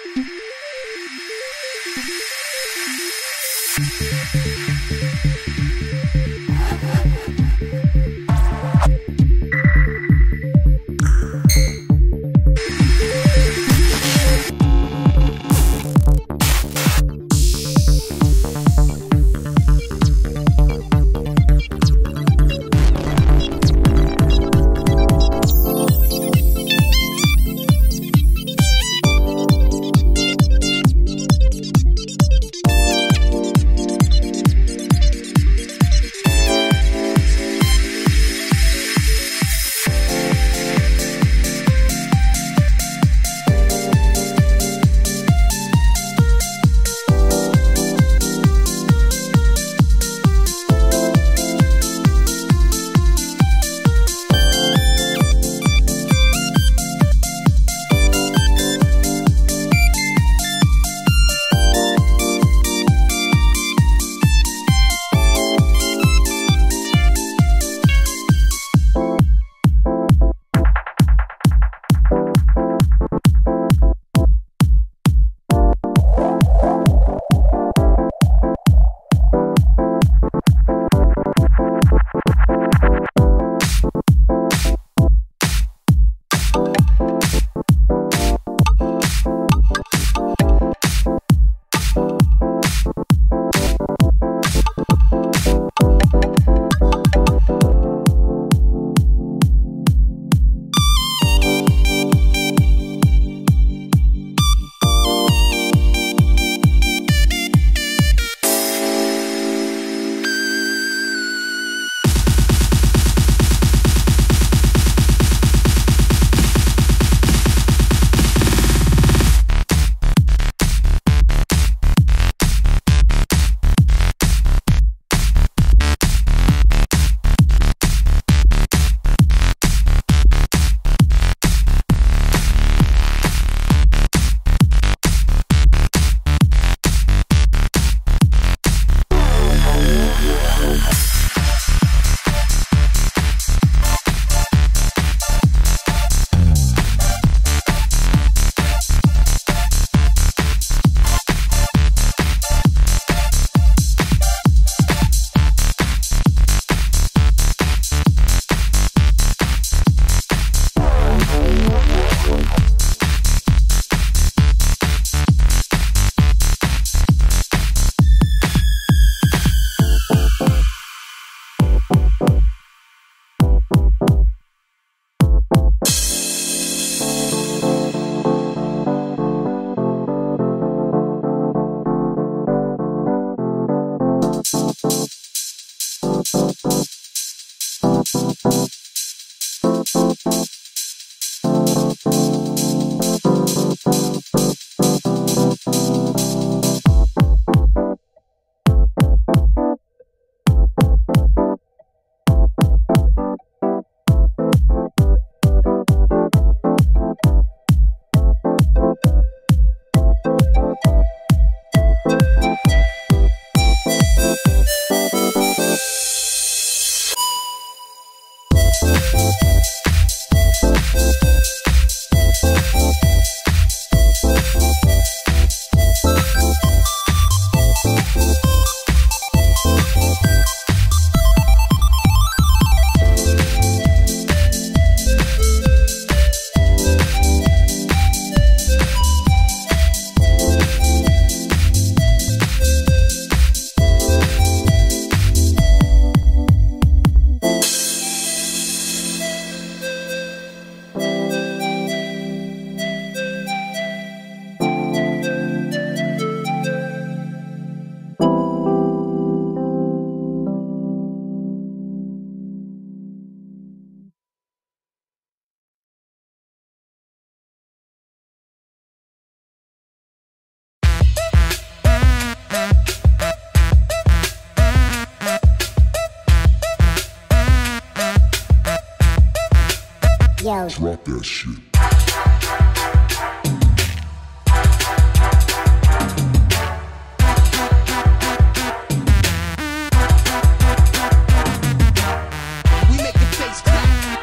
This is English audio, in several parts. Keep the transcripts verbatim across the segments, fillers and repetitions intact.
Yo. Drop that shit.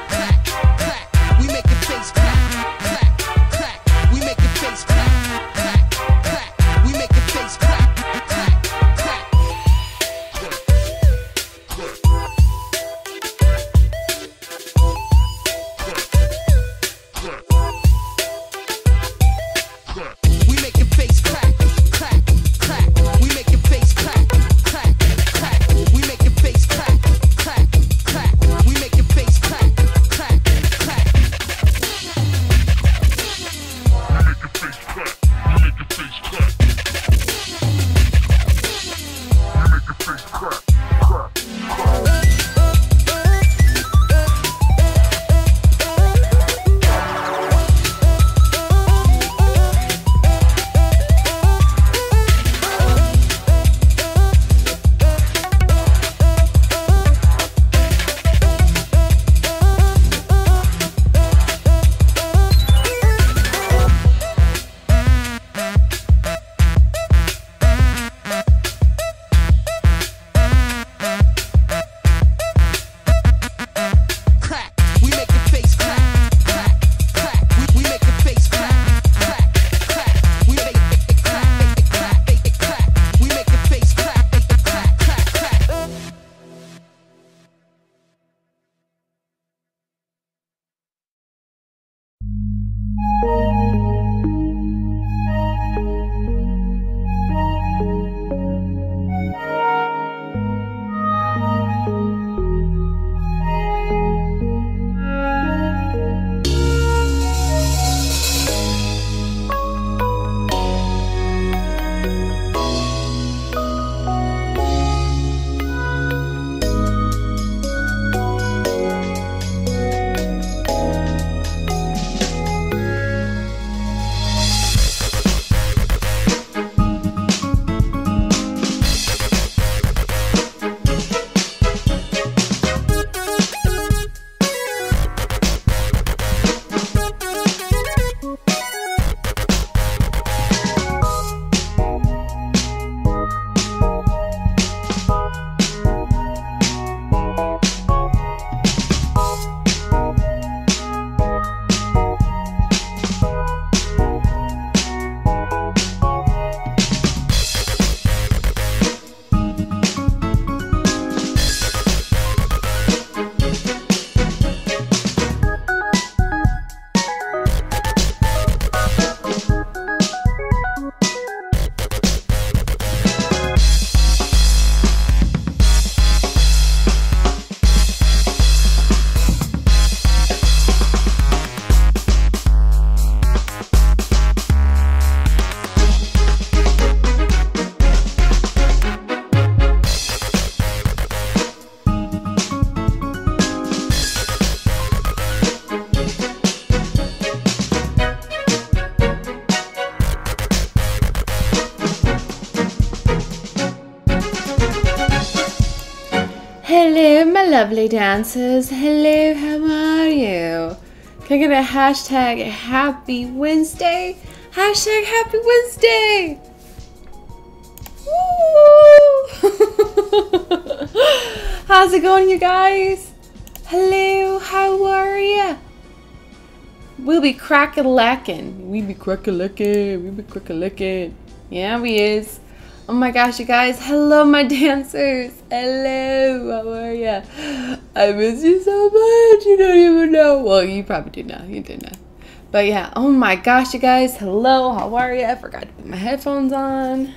Crack. We make your face crack, crack, crack. We make your face crack, crack. lovely dancers. Hello, how are you? Can I get a hashtag Happy Wednesday? Hashtag Happy Wednesday. Woo! How's it going, you guys? Hello, how are ya? We'll be crack-a-lackin'. We be crack-a-lackin'. We be crack-a-lackin'. Yeah, we is. Oh my gosh, you guys. Hello, my dancers. Hello, how are ya? I miss you so much. You don't even know. Well, you probably do know. You do know. But yeah, oh my gosh, you guys. Hello, how are ya? I forgot to put my headphones on.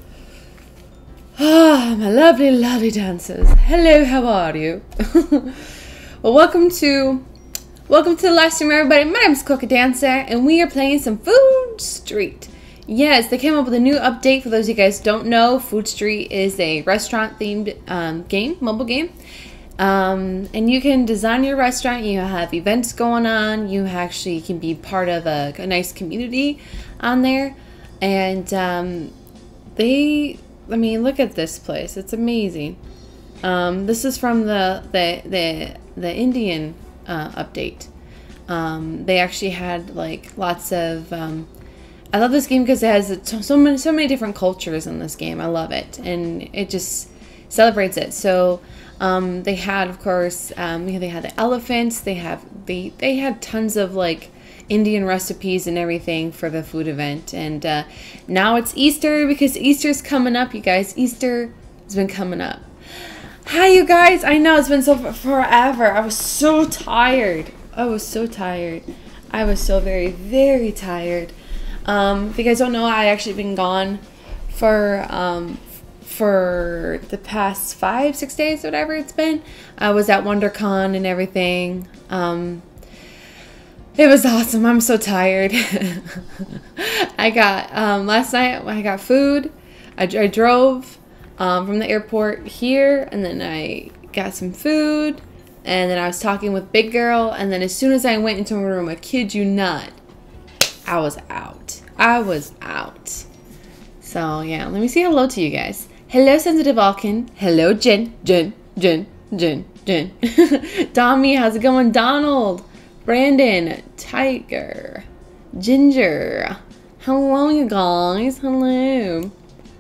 Ah, my lovely, lovely dancers. Hello, how are you? Well, welcome to welcome to the live stream, everybody. My name is Corky Dancer, and we are playing some Food Street. Yes, they came up with a new update. For those of you guys who don't know, Food Street is a restaurant-themed um, game, mobile game. Um, and you can design your restaurant. You have events going on. You actually can be part of a, a nice community on there. And um, they... I mean, look at this place. It's amazing. Um, this is from the the the, the Indian uh, update. Um, they actually had like lots of. Um, I love this game because it has so many so many different cultures in this game. I love it, and it just celebrates it. So um, they had, of course, um, they had the elephants. They have they they had tons of like Indian recipes and everything for the food event. And uh, now it's Easter because Easter's coming up, you guys. Easter has been coming up. Hi, you guys. I know it's been so forever. I was so tired. I was so tired. I was so very, very tired. Um, if you guys don't know, I actually been gone for um, for the past five, six days, whatever it's been. I was at WonderCon and everything. Um, It was awesome. I'm so tired. I got, um, last night I got food. I, I drove um, from the airport here, and then I got some food, and then I was talking with Big Girl, and then as soon as I went into my room, I kid you not, I was out. I was out. So yeah, let me say hello to you guys. Hello, Sensitive Alkin. Hello, Jen. Jen. Jen. Jen. Jen. Tommy, how's it going? Donald. Brandon, Tiger, Ginger. Hello, you guys. Hello.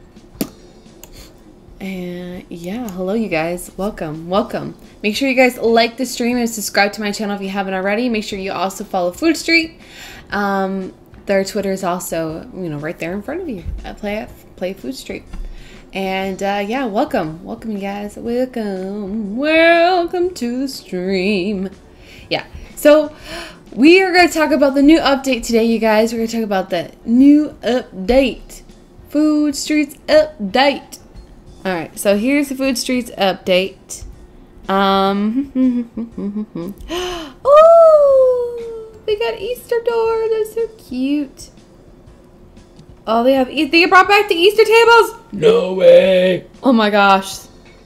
And yeah, hello, you guys. Welcome, welcome. Make sure you guys like the stream and subscribe to my channel if you haven't already. Make sure you also follow Food Street. Um, their Twitter is also, you know, right there in front of you. I play play Food Street. And uh, yeah, welcome, welcome, you guys. Welcome, welcome to the stream. Yeah. So, we are going to talk about the new update today, you guys. We're going to talk about the new update. Food Streets update. Alright, so here's the Food Streets update. Um, oh, they got Easter door. They're so cute. Oh, they have, they brought back the Easter tables? No way. Oh my gosh.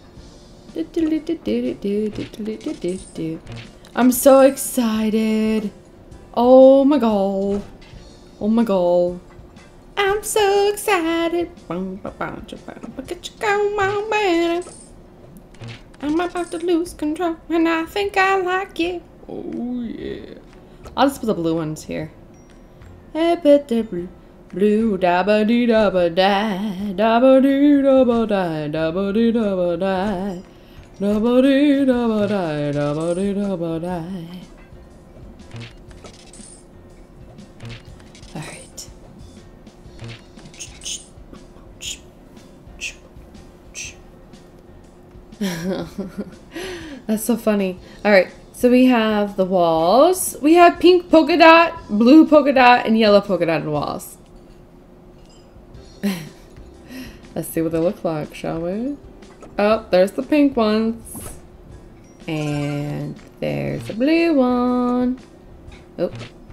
I'm so excited. Oh my god. Oh my god. I'm so excited. I'm about to lose control and I think I like it. Oh yeah. I'll just put the blue ones here. Blue dabba dee dabba die. Dabba dee dabba die. Dabba dee dabba die. Dabba dee dabba die, dabba dee dabba die. Alright. That's so funny. Alright, so we have the walls. We have pink polka dot, blue polka dot, and yellow polka dotted walls. Let's see what they look like, shall we? Oh, there's the pink ones. And there's the blue one. Oh.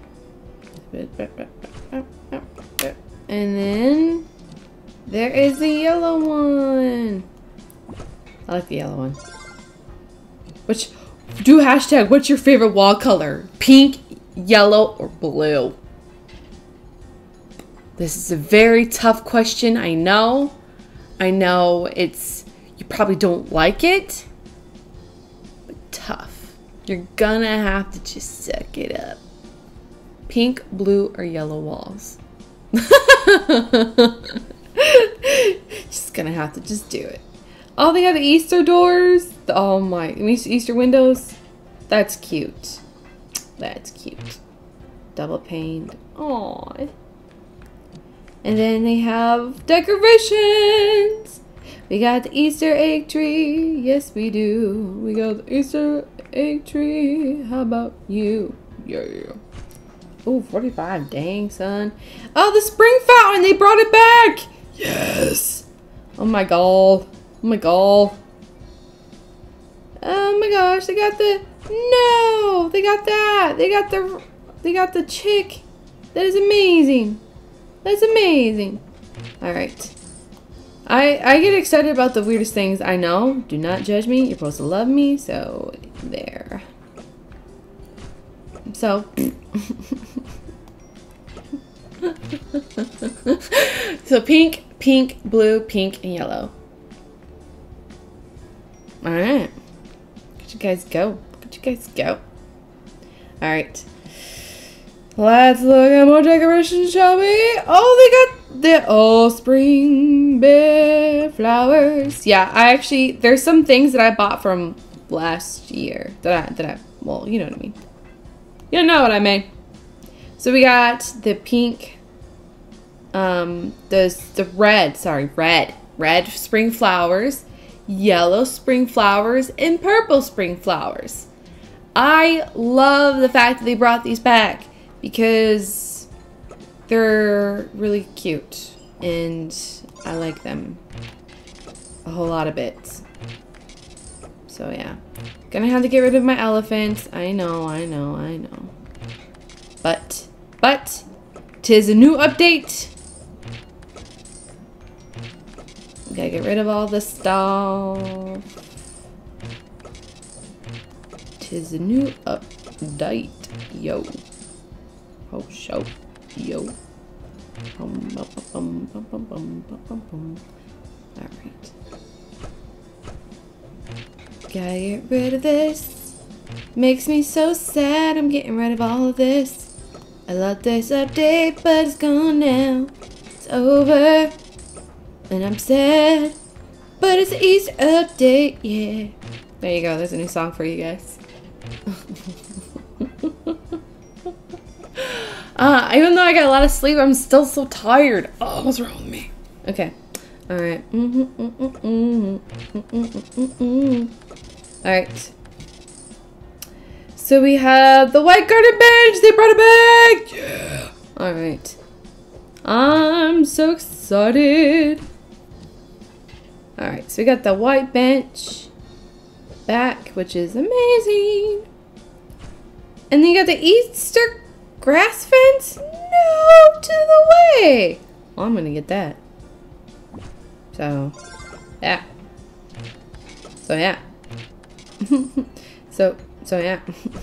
And then there is the yellow one. I like the yellow one. Which, do hashtag, what's your favorite wall color? Pink, yellow, or blue? This is a very tough question, I know. I know it's, you probably don't like it. tough. You're gonna have to just suck it up. Pink, blue, or yellow walls. Just gonna have to just do it. Oh, they have the Easter doors. Oh my, Easter windows. That's cute. That's cute. Double paned. Aww. And then they have decorations. We got the Easter egg tree. Yes, we do. We got the Easter egg tree. How about you? Yeah. Oh, forty-five. Dang, son. Oh, the spring fountain. They brought it back. Yes. Oh my god. Oh my god. Oh my gosh. They got the... No. They got that. They got the... They got the chick. That is amazing. That's amazing. Alright. I, I get excited about the weirdest things. I know. Do not judge me. You're supposed to love me. So, there. So. So, pink, pink, blue, pink, and yellow. Alright. Look at you guys go. Look at you guys go. Alright. Let's look at more decorations, shall we? Oh, they got the oh spring bear flowers. Yeah, I actually there's some things that I bought from last year that I that I well, you know what I mean. You know what I mean. So we got the pink, um, the the red, sorry, red, red spring flowers, yellow spring flowers, and purple spring flowers. I love the fact that they brought these back, because they're really cute and I like them a whole lot of bits. So yeah, gonna have to get rid of my elephants. I know, I know, I know. But, but, 'tis a new update. Gotta get rid of all this stuff. 'Tis a new update, yo. Oh, show, yo. Bum, bum, bum, bum, bum, bum, bum, bum. All right. Gotta get rid of this. Makes me so sad. I'm getting rid of all of this. I love this update, but it's gone now. It's over, and I'm sad. But it's an Easter update, yeah. There you go. There's a new song for you guys. Uh, even though I got a lot of sleep, I'm still so tired. Oh, what's wrong with me? Okay. Alright. Mm-hmm, mm-hmm, mm-hmm, mm-hmm, mm-hmm. Alright. So we have the white garden bench. They brought it back. Yeah. Alright. I'm so excited. Alright. So we got the white bench back, which is amazing. And then you got the Easter grass fence? No, to the way. Well, I'm gonna get that. So, yeah. So, yeah. so, so, yeah.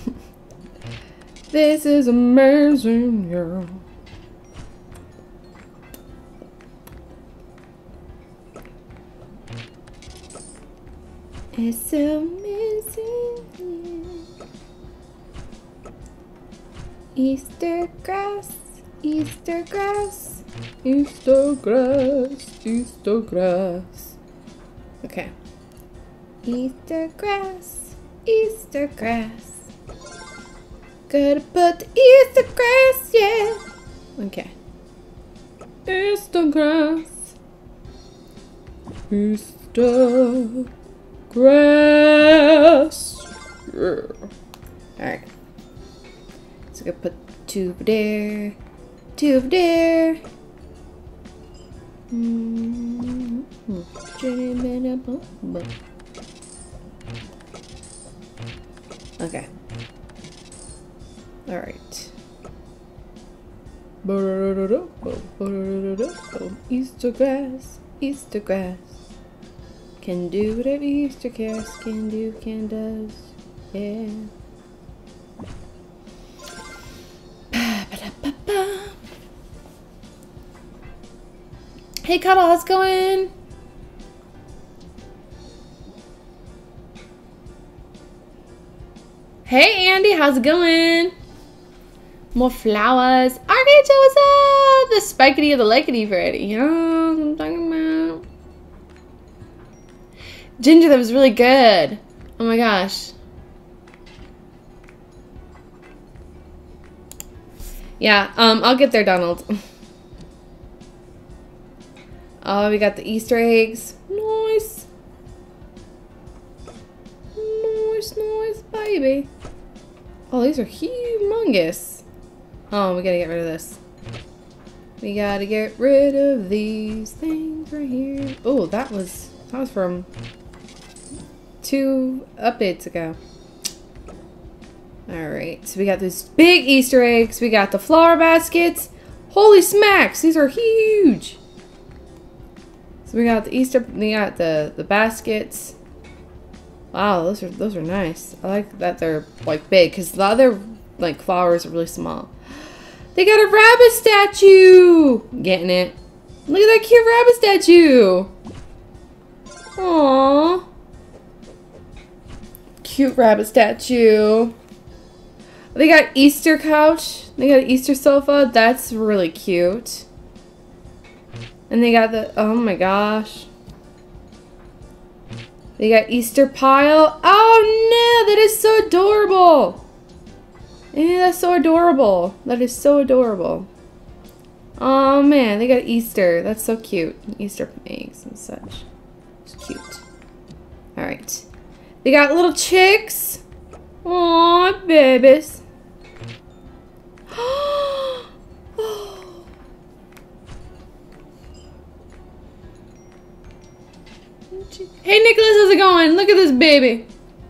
This is amazing, yeah. It's so amazing, yeah. Easter grass, Easter grass, Easter grass, Easter grass. Okay. Easter grass, Easter grass. Gotta put the Easter grass, yeah. Okay. Easter grass, Easter grass. Yeah. Alright. So I'm gonna put two over there, two over there. Mm-hmm. Okay. All right. Easter grass, Easter grass. Can do whatever Easter grass can do, can does. Yeah. Hey Cuddle, how's it going? Hey Andy, how's it going? More flowers. Archangel, what's up? The spikety of the likety variety. You know what I'm talking about? Ginger, that was really good. Oh my gosh. Yeah, um, I'll get there, Donald. Oh, we got the Easter eggs. Nice. Nice, nice, baby. Oh, these are humongous. Oh, we gotta get rid of this. We gotta get rid of these things right here. Oh, that was, that was from two updates ago. Alright, so we got these big Easter eggs. We got the flower baskets. Holy smacks, these are huge. So we got the Easter, we got the, the baskets. Wow, those are, those are nice. I like that they're like big because the other like flowers are really small. They got a rabbit statue. Getting it. Look at that cute rabbit statue. Aww. Cute rabbit statue. They got Easter couch. They got an Easter sofa. That's really cute. And they got the, oh my gosh. They got Easter pile. Oh no, that is so adorable. Yeah, that's so adorable. That is so adorable. Oh man, they got Easter. That's so cute. Easter eggs and such. It's cute. Alright. They got little chicks. Aw, babies. Hey Nicholas, how's it going? Look at this baby.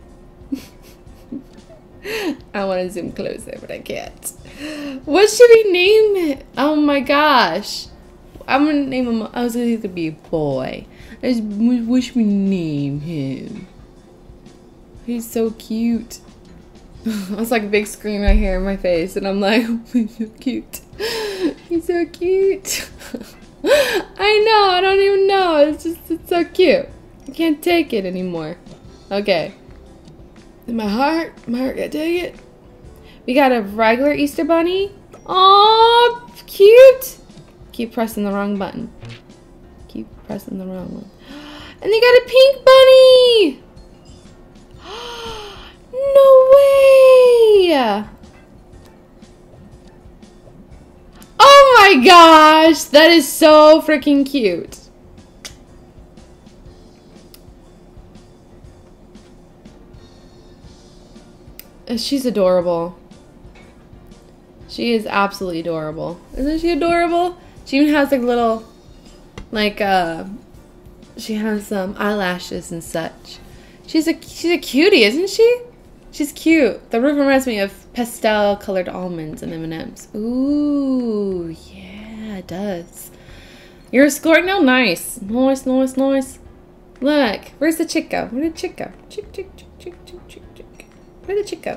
I want to zoom closer, but I can't. What should we name it? Oh my gosh. I'm gonna name him. I was gonna be a boy. I just wish we name him. He's so cute. It's like a big screen right here in my face, and I'm like, he's so cute. He's so cute. I know. I don't even know. It's just, it's so cute. I can't take it anymore. Okay. In my heart, my heart can't take it. We got a regular Easter bunny. Oh, cute. Keep pressing the wrong button. Keep pressing the wrong one. And they got a pink bunny. No way. Oh my gosh. That is so freaking cute. She's adorable. She is absolutely adorable. Isn't she adorable? She even has like little, like, uh, she has some um, eyelashes and such. She's a, she's a cutie, isn't she? She's cute. The roof reminds me of pastel colored almonds and M and M's. Ooh, yeah, it does. You're a score now? Nice. Nice, nice, nice. Look, where's the chick go? Where did the chick go? Chick, chick, chick, chick, chick, chick, chick. Where did the chick go?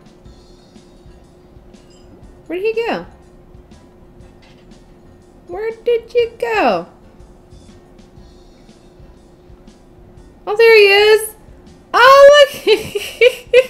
Where did he go? Where did you go? Oh, there he is. Oh, look.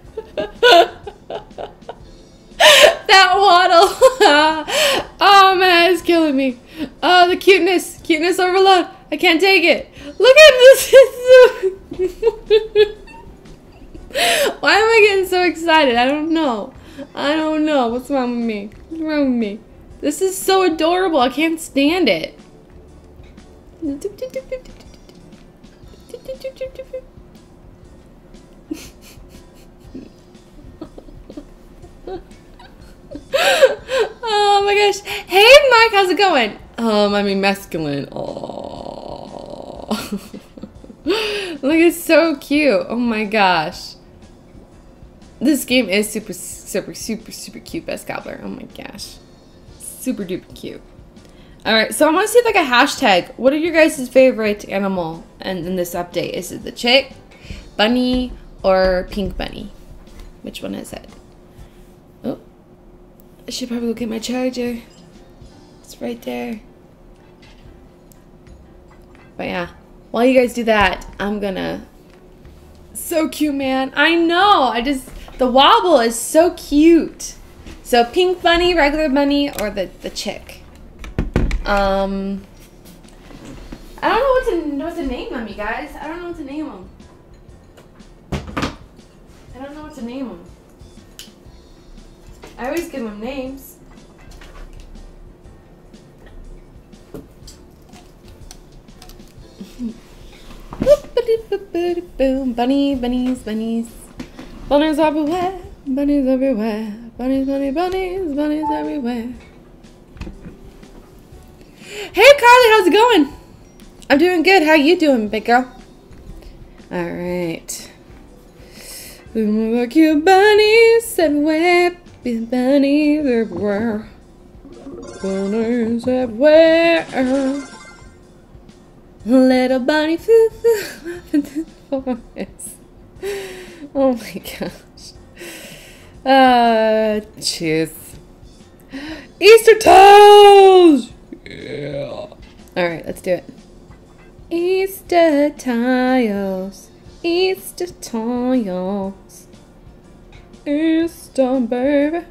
That waddle. Oh, man, it's killing me. Oh, the cuteness. Cuteness overload. I can't take it. Look at this. Why am I getting so excited? I don't know. I don't know. What's wrong with me? What's wrong with me? This is so adorable. I can't stand it. Oh my gosh. Hey Mike, how's it going? Um, I mean masculine. Oh. Look, it's so cute. Oh my gosh. This game is super, super, super, super cute, Best Gobbler. Oh my gosh. Super duper cute. Alright, so I want to see like a hashtag. What are your guys' favorite animal in, in this update? Is it the chick, bunny, or pink bunny? Which one is it? Oh. I should probably go get my charger. It's right there. But yeah. While you guys do that, I'm gonna... So cute, man. I know. I just... The wobble is so cute. So pink bunny, regular bunny, or the, the chick. Um, I don't know what to, what to name them, you guys. I don't know what to name them. I don't know what to name them. I always give them names. Boom, bunny, bunnies, bunnies. Bunnies everywhere, bunnies everywhere. Bunnies, bunnies, bunnies, bunnies everywhere. Hey Carly, how's it going? I'm doing good. How you doing, big girl? Alright. Look, you bunnies everywhere. Bunnies everywhere. Bunnies everywhere. Little bunny foo foo up into the forest. Oh my gosh. Uh, cheers. Easter tiles! Yeah. Alright, let's do it. Easter tiles. Easter tiles. Easter, baby.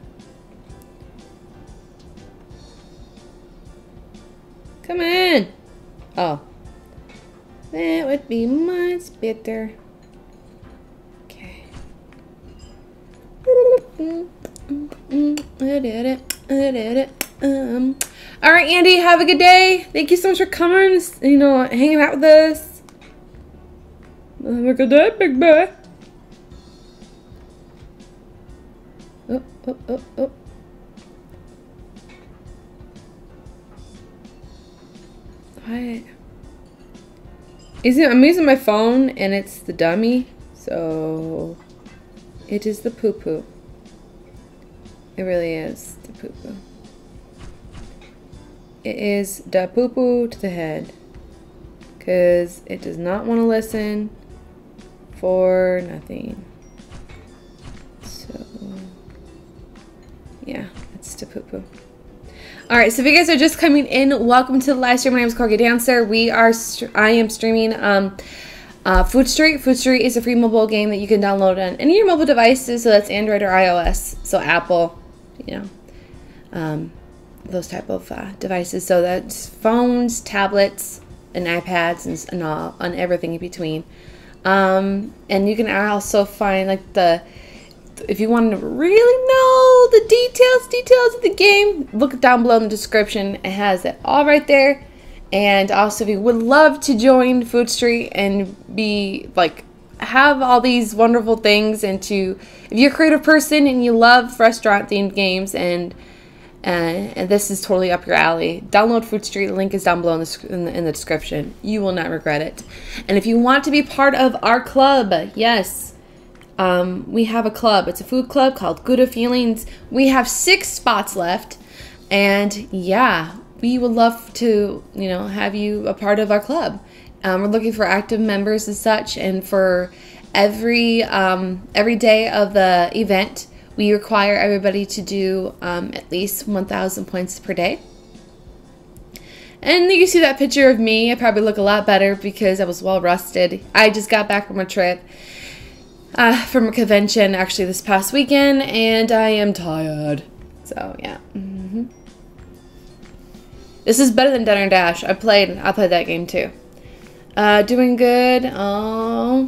Come in. Oh. That would be much better. Okay. I did it. I did it. Um. All right, Andy. Have a good day. Thank you so much for coming. You know, hanging out with us. Have a good day, big boy. Oh, oh, oh, oh. Hi. I'm using my phone and it's the dummy, so it is the poo-poo. It really is the poo-poo. It is the poo-poo to the head, because it does not want to listen for nothing. So, yeah, it's the poo-poo. Alright, so if you guys are just coming in, welcome to the live stream. My name is Corky Dancer. We are, I am streaming um, uh, Food Street. Food Street is a free mobile game that you can download on any of your mobile devices, so that's Android or iOS, so Apple, you know, um, those type of uh, devices. So that's phones, tablets, and iPads, and, and all, and everything in between. Um, and you can also find like the, if you want to really know the details, details of the game, look down below in the description. It has it all right there. And also, if you would love to join Food Street and be like, have all these wonderful things, and to, if you're a creative person and you love restaurant themed games, and uh, and this is totally up your alley, download Food Street. The link is down below in the, in the in the description. You will not regret it. And if you want to be part of our club, yes. Um, we have a club. It's a food club called Good Feelings. We have six spots left, and yeah, we would love to, you know, have you a part of our club. Um, we're looking for active members and such, and for every um, every day of the event, we require everybody to do um, at least one thousand points per day. And you see that picture of me. I probably look a lot better because I was well rested. I just got back from a trip. Uh, from a convention actually this past weekend, and I am tired. So yeah. Mm-hmm. This is better than Dinner Dash. I played. I played that game too. Uh, doing good. Oh,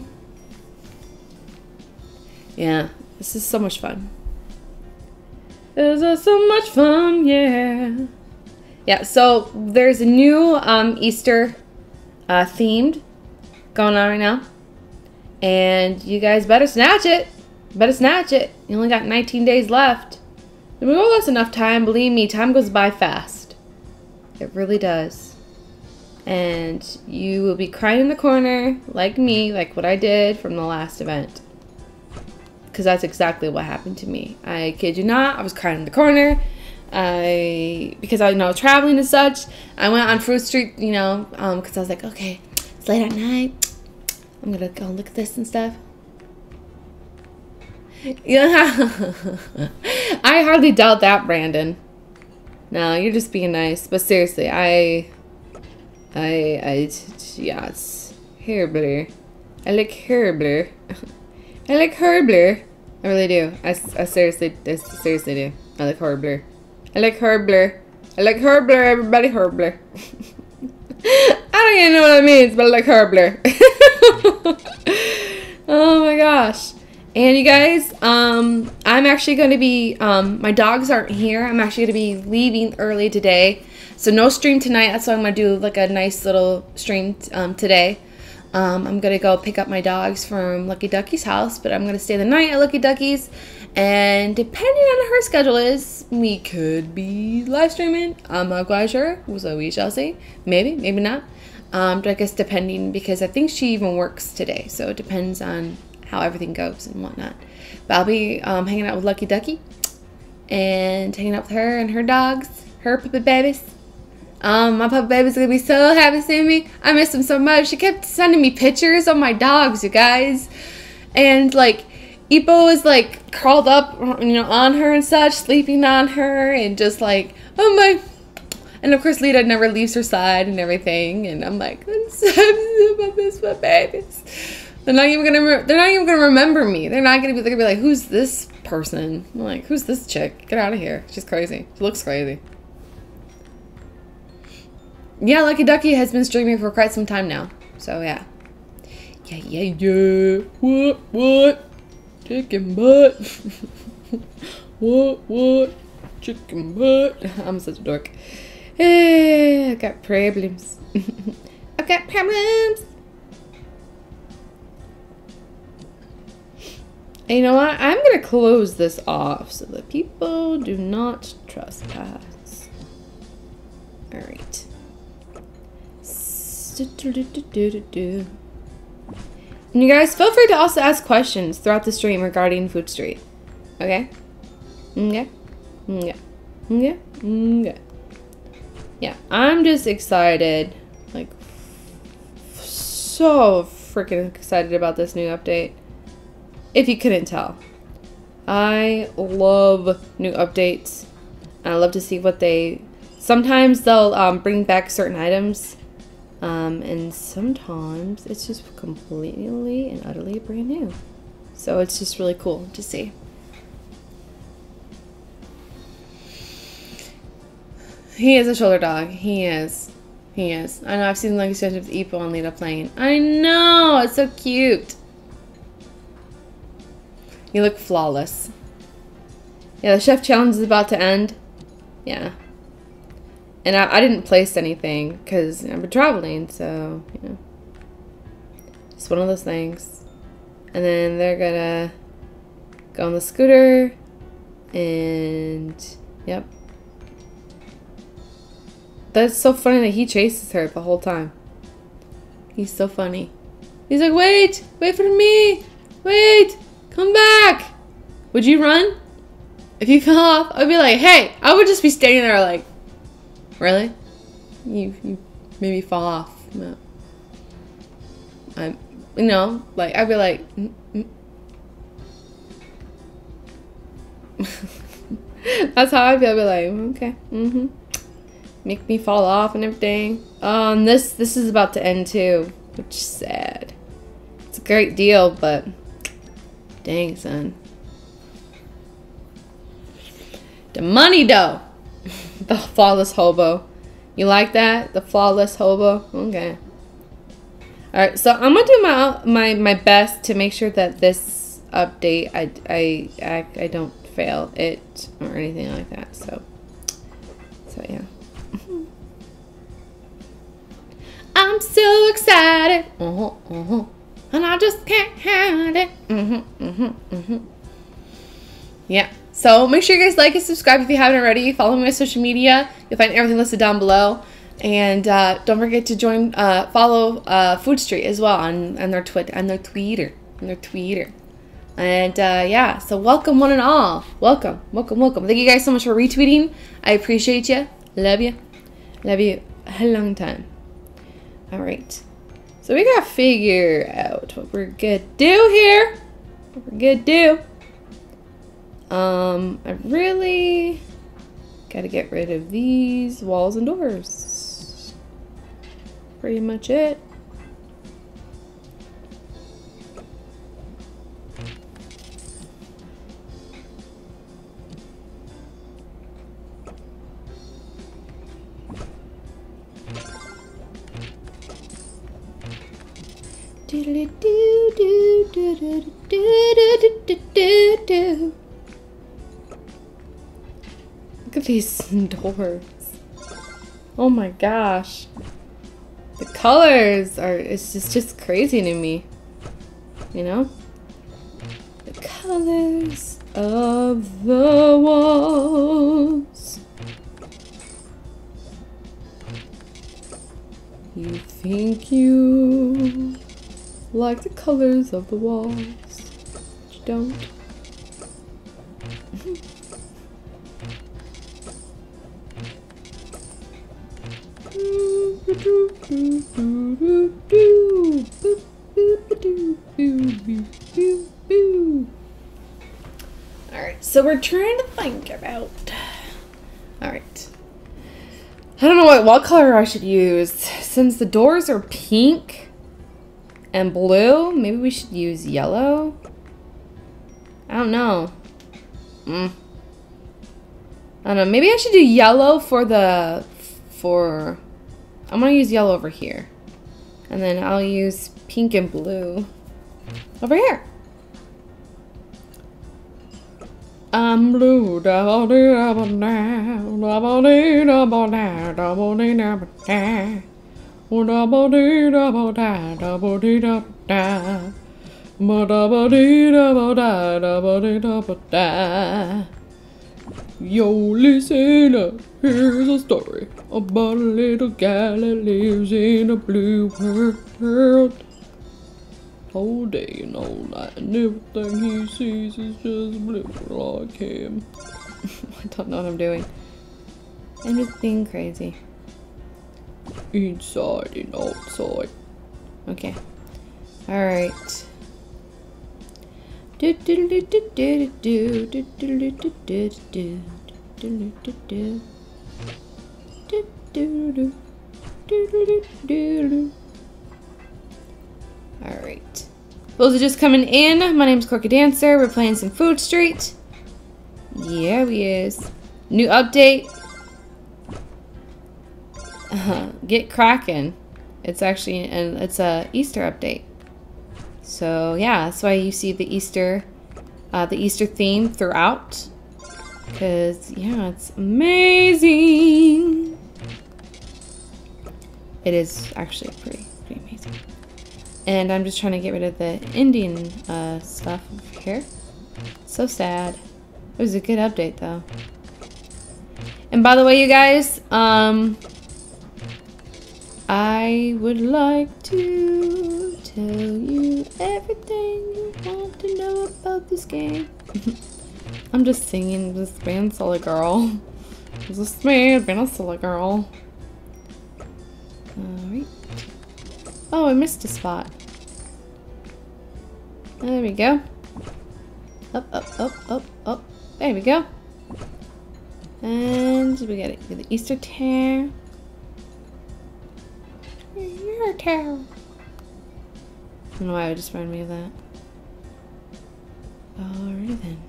yeah. This is so much fun. This is so much fun. Yeah. Yeah. So there's a new um, Easter uh, themed going on right now. And you guys better snatch it. Better snatch it. You only got nineteen days left. Well, that's enough time. Believe me, time goes by fast. It really does. And you will be crying in the corner like me, like what I did from the last event. Because that's exactly what happened to me. I kid you not, I was crying in the corner. I, because I you know traveling and such, I went on Fruit Street, you know, um, because I was like, okay, it's late at night. I'm gonna go look at this and stuff. Yeah. I hardly doubt that, Brandon. No, you're just being nice. But seriously, I... I... I... Yeah, it's... Herbler. I like Herbler. I like Herbler. I really do. I, I seriously, I seriously do. I like Herbler. I like Herbler. I like Herbler, everybody, Herbler. I don't even know what that means, but I like Herbler. Oh my gosh. And you guys, um, I'm actually going to be, um, my dogs aren't here. I'm actually going to be leaving early today. So no stream tonight. That's why I'm going to do like a nice little stream um, today. Um, I'm going to go pick up my dogs from Lucky Ducky's house, but I'm going to stay the night at Lucky Ducky's. And depending on how her schedule is, we could be live streaming. I'm not quite sure, so we shall see. Maybe, maybe not. Um, but I guess depending, because I think she even works today. So it depends on how everything goes and whatnot. But I'll be um, hanging out with Lucky Ducky and hanging out with her and her dogs, her puppy babies. Um, my puppy baby's gonna be so happy seeing me. I miss them so much. She kept sending me pictures of my dogs, you guys. And like, Ipo was like curled up, you know, on her and such, sleeping on her, and just like, oh my. And of course, Lita never leaves her side and everything. And I'm like, I'm so I miss my babies. They're not even gonna. They're not even gonna remember me. They're not gonna be. They're gonna be like, who's this person? I'm like, who's this chick? Get out of here. She's crazy. She looks crazy. Yeah, Lucky Ducky has been streaming for quite some time now. So yeah. Yeah, yeah, yeah. What, what? Chicken butt. What, what? Chicken butt. I'm such a dork. Hey, I got problems. I got problems. And you know what? I'm going to close this off so that people do not trespass. Alright. And you guys, feel free to also ask questions throughout the stream regarding Food Street. Okay? Okay? Okay? Okay? Okay? Yeah, I'm just excited. Like, so freaking excited about this new update. If you couldn't tell. I love new updates. And I love to see what they... Sometimes they'll um, bring back certain items. Um, and sometimes it's just completely and utterly brand new. So it's just really cool to see. He is a shoulder dog. He is. He is. I know I've seen like with Ipo and Lita playing. I know! It's so cute. You look flawless. Yeah, the chef challenge is about to end. Yeah. And I, I didn't place anything because I've been traveling, so, you know. It's one of those things. And then they're gonna go on the scooter. And, yep. That's so funny that he chases her the whole time. He's so funny. He's like, wait! Wait for me! Wait! Come back! Would you run? If you fell off, I'd be like, hey! I would just be standing there like, really? You, you made me fall off. No. I'm, you know, like, I'd be like, mm, mm. That's how I'd be. I'd be like, okay, mm-hmm. Make me fall off and everything. Um, this, this is about to end too, which is sad. It's a great deal, but dang, son. The money, though. The flawless hobo. You like that? The flawless hobo? Okay. Alright, so I'm gonna do my my my best to make sure that this update I I I, I don't fail it or anything like that. So so yeah. I'm so excited. Uh-huh, uh-huh. And I just can't hide it. Mm-hmm, mm-hmm, mm-hmm. Yeah. So make sure you guys like and subscribe if you haven't already. Follow me on social media. You'll find everything listed down below. And uh, don't forget to join, uh, follow uh, Food Street as well on, on their Twitter, on their Twitter, on their Twitter. And uh, yeah, so welcome one and all. Welcome, welcome, welcome. Thank you guys so much for retweeting. I appreciate you. Love you. Love you a long time. All right. So we gotta figure out what we're gonna do here. What we're gonna do. Um, I really gotta get rid of these walls and doors. Pretty much it. Look at these doors. Oh my gosh. The colors are, it's just, just crazy to me. You know? The colors of the walls. You think you like the colors of the walls, but you don't. Alright, so we're trying to think about... Alright. I don't know what, what color I should use. Since the doors are pink and blue, maybe we should use yellow? I don't know. Mm. I don't know, maybe I should do yellow for the... for... I'm gonna use yellow over here. And then I'll use pink and blue over here. I'm blue. Yo, listen up, here's a story about a little guy that lives in a blue world. All day and all night, and everything he sees is just blue like him. I don't know what I'm doing. I'm just being crazy. Inside and outside. Okay. Alright. Do do do do do do do do do do do do do do do do do. Alright. Those are just coming in. My name's Corky Dancer. We're playing some Food Street. Yeah, we is. New update. Uh, get Crackin. It's actually and it's a Easter update. So yeah, that's why you see the Easter, uh, the Easter theme throughout. Cause yeah, it's amazing. It is actually pretty, pretty amazing. And I'm just trying to get rid of the Indian uh, stuff over here. So sad. It was a good update though. And by the way, you guys, um, I would like to tell you everything you want to know about this game. I'm just singing, just being a silly girl. Just me being a silly girl. Alright. Oh, I missed a spot. There we go. Up, up, up, up, up. There we go. And we got it. The Easter tear. Your tear. I don't know why it just reminded me of that. Alrighty then.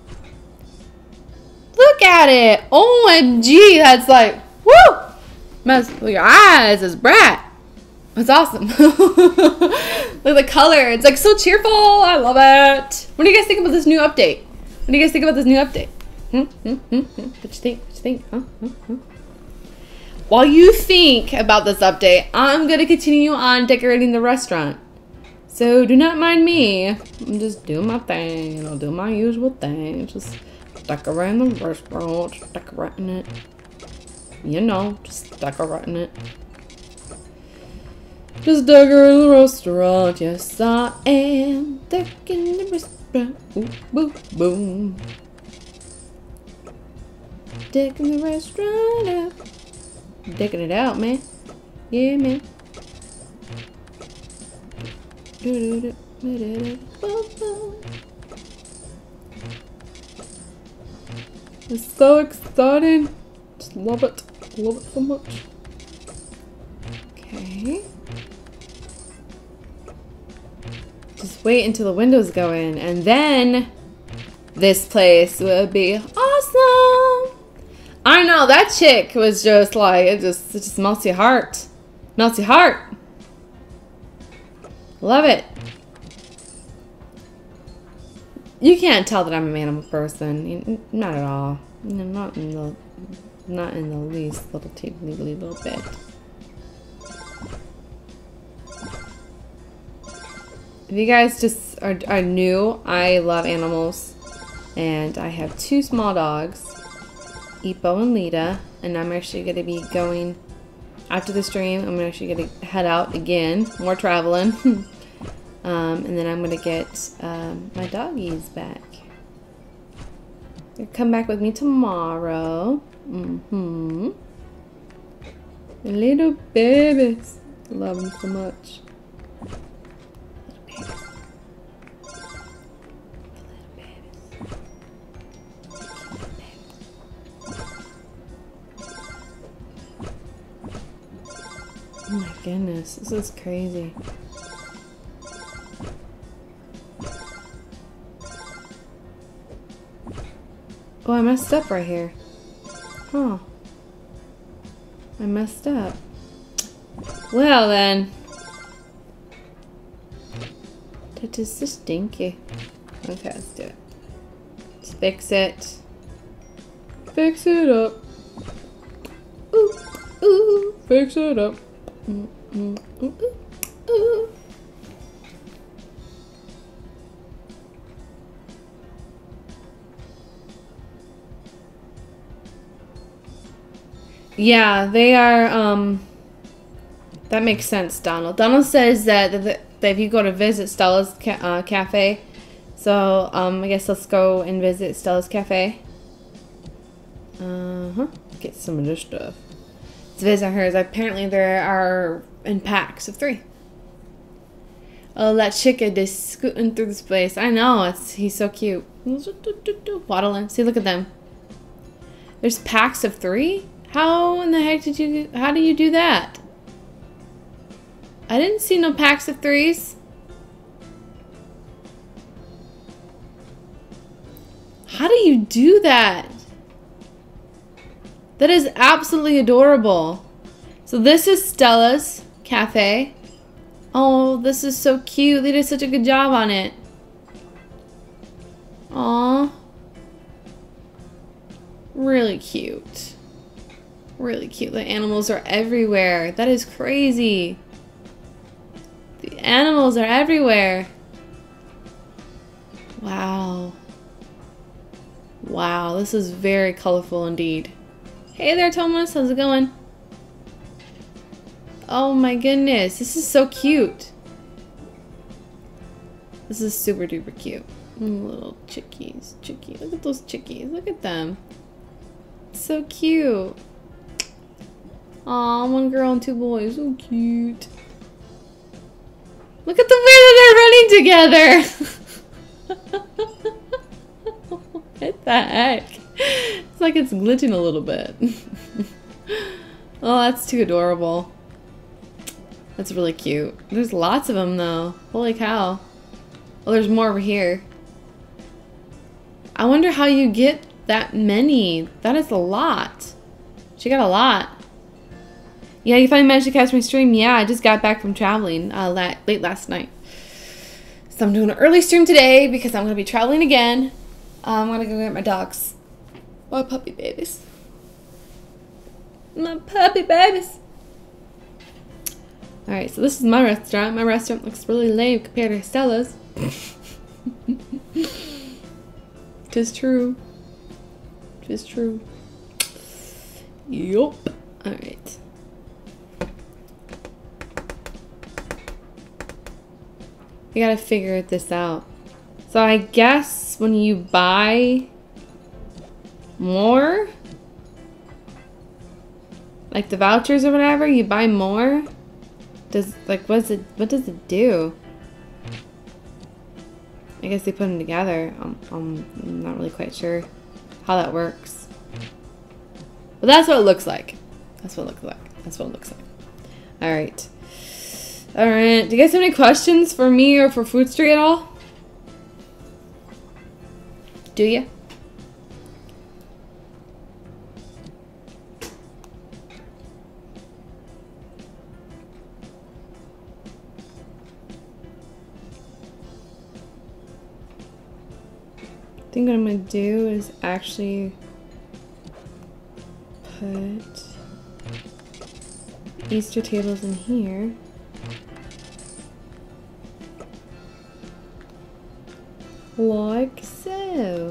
Look at it! O M G! That's like, woo! Mess with your eyes is bright. It's awesome. Look at the color. It's like so cheerful. I love it. What do you guys think about this new update? What do you guys think about this new update? Hmm? Hmm? Hmm? Hmm? What you think? What you think? Huh? Huh? Huh? While you think about this update, I'm going to continue on decorating the restaurant. So do not mind me. I'm just doing my thing. I'll do my usual thing. Just decorating the restaurant. Just decorating it. You know, just decorating it. Just decorating the restaurant. Yes, I am decorating the restaurant. Ooh, boom, boom. Decking the restaurant up. Decking it out, man. Yeah, man. It's so exciting. Just love it. Love it so much. Okay. Just wait until the windows go in, and then this place will be awesome. I know, that chick was just like, it just, it just melts your heart. Melts your heart. Love it. You can't tell that I'm an animal person. Not at all. No, not in the, not in the least little teeny little bit. If you guys just are, are new, I love animals. And I have two small dogs, Ipo and Lita. And I'm actually going to be going, after the stream, I'm actually going to head out again. More traveling. um, and then I'm going to get um, my doggies back. They'll come back with me tomorrow. Mm-hmm. Little babies. Love them so much. Oh my goodness, this is crazy. Oh, I messed up right here. Huh. I messed up. Well then. That is so stinky. Okay, let's do it. Let's fix it. Fix it up. Ooh, ooh, fix it up. Mm, mm, ooh, ooh, ooh. Yeah, they are, um, that makes sense, Donald. Donald says that, that, that if you go to visit Stella's ca uh, cafe, so, um, I guess let's go and visit Stella's cafe. Uh-huh. Get some of this stuff. Let's visit hers. Apparently there are in packs of three. Oh, that chicken is scooting through this place. I know, it's he's so cute. Waddling. See, look at them. There's packs of three? How in the heck did you, how do you do that? I didn't see no packs of threes. How do you do that? That is absolutely adorable. So this is Stella's cafe. Oh, this is so cute. They did such a good job on it. Aww. Really cute. Really cute. The animals are everywhere. That is crazy. The animals are everywhere. Wow. Wow, this is very colorful indeed. Hey there, Thomas. How's it going? Oh my goodness. This is so cute. This is super duper cute. Mm, little chickies. Chickies. Look at those chickies. Look at them. So cute. Aw, one girl and two boys. So cute. Look at the way that they're running together. What the heck? It's like it's glitching a little bit. Oh, that's too adorable. That's really cute. There's lots of them though. Holy cow. Oh, there's more over here. I wonder how you get that many. That is a lot. She got a lot. Yeah, you finally managed to catch my stream. Yeah, I just got back from traveling uh, la late last night. So I'm doing an early stream today because I'm going to be traveling again. Uh, I'm going to go get my dogs. My puppy babies. My puppy babies. Alright, so this is my restaurant. My restaurant looks really lame compared to Stella's. Tis true. Tis true. Yup. Alright. I gotta figure this out. So I guess when you buy more, like the vouchers or whatever, you buy more. Does like what's it? What does it do? I guess they put them together. Um, um, I'm not really quite sure how that works. But that's what it looks like. That's what it looks like. That's what it looks like. All right. All right. Do you guys have any questions for me or for Food Street at all? Do you? think what I'm gonna do is actually put Easter tables in here. Like so.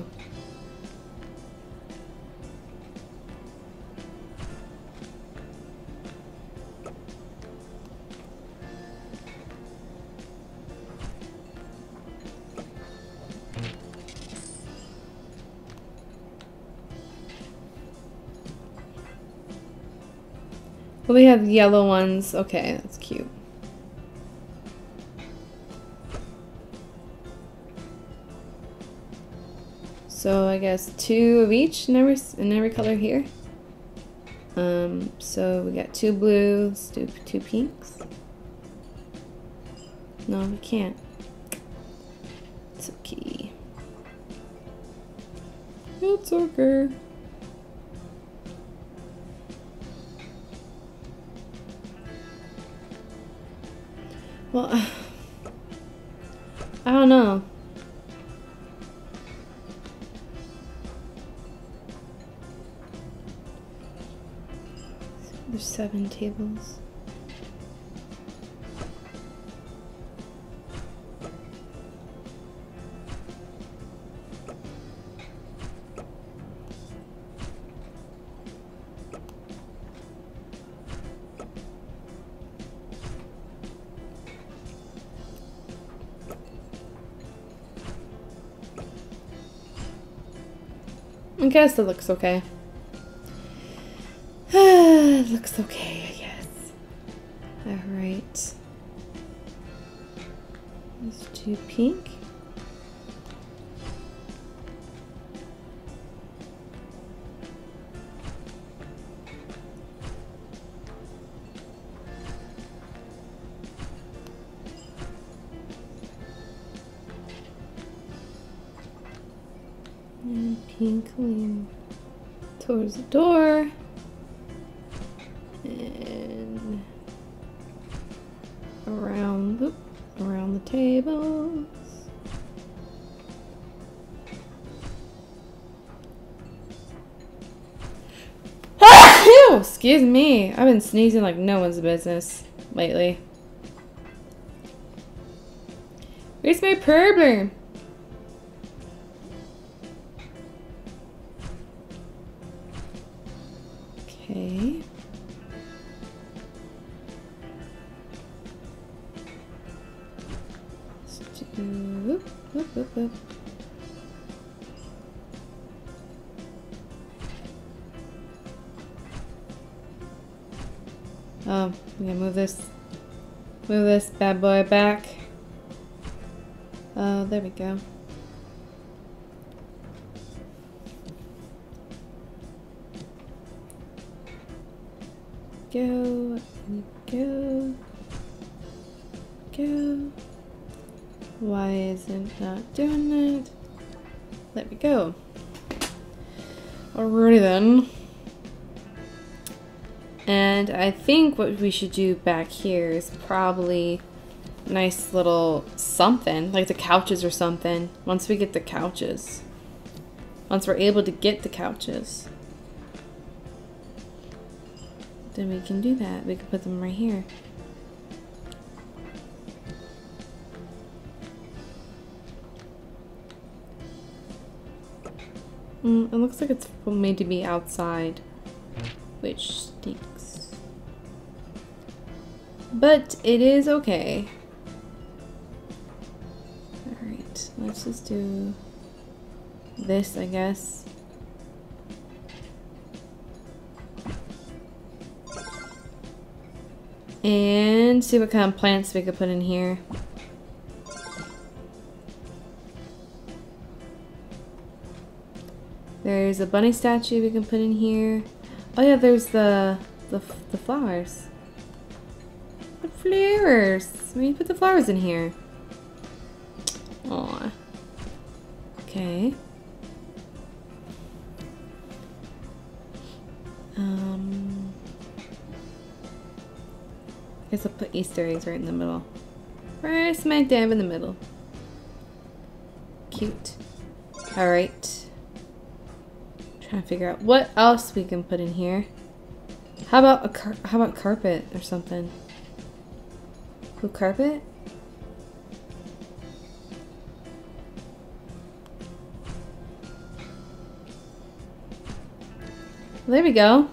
Well, we have yellow ones. Okay, that's cute. So I guess two of each in every in every color here. Um, so we got two blues, two two pinks. No, we can't. It's okay. It's okay. Well, I don't know. There's seven tables. I guess it looks okay. It looks okay, I guess. Alright. There's two pink. And pink lean towards the door. And around the around the tables. Ew, excuse me. I've been sneezing like no one's business lately. Where's my problem? Okay. Let's do whoop, whoop, whoop, whoop. Oh, I'm gonna move this, move this bad boy back. Oh, there we go. Go, go, go. Why isn't it not doing it? There we go. Alrighty then. And I think what we should do back here is probably a nice little something, like the couches or something, once we get the couches. Once we're able to get the couches. Then we can do that. We can put them right here. Mm, it looks like it's made to be outside, which stinks. But it is okay. Alright, let's just do this, I guess. And see what kind of plants we could put in here. There's a bunny statue we can put in here. Oh yeah, there's the the, the flowers. The flowers. We put the flowers in here. Aw. Okay. Um. I guess I'll put Easter eggs right in the middle. Right smack dab in the middle. Cute. Alright. Trying to figure out what else we can put in here. How about a car how about carpet or something? Blue carpet? There we go.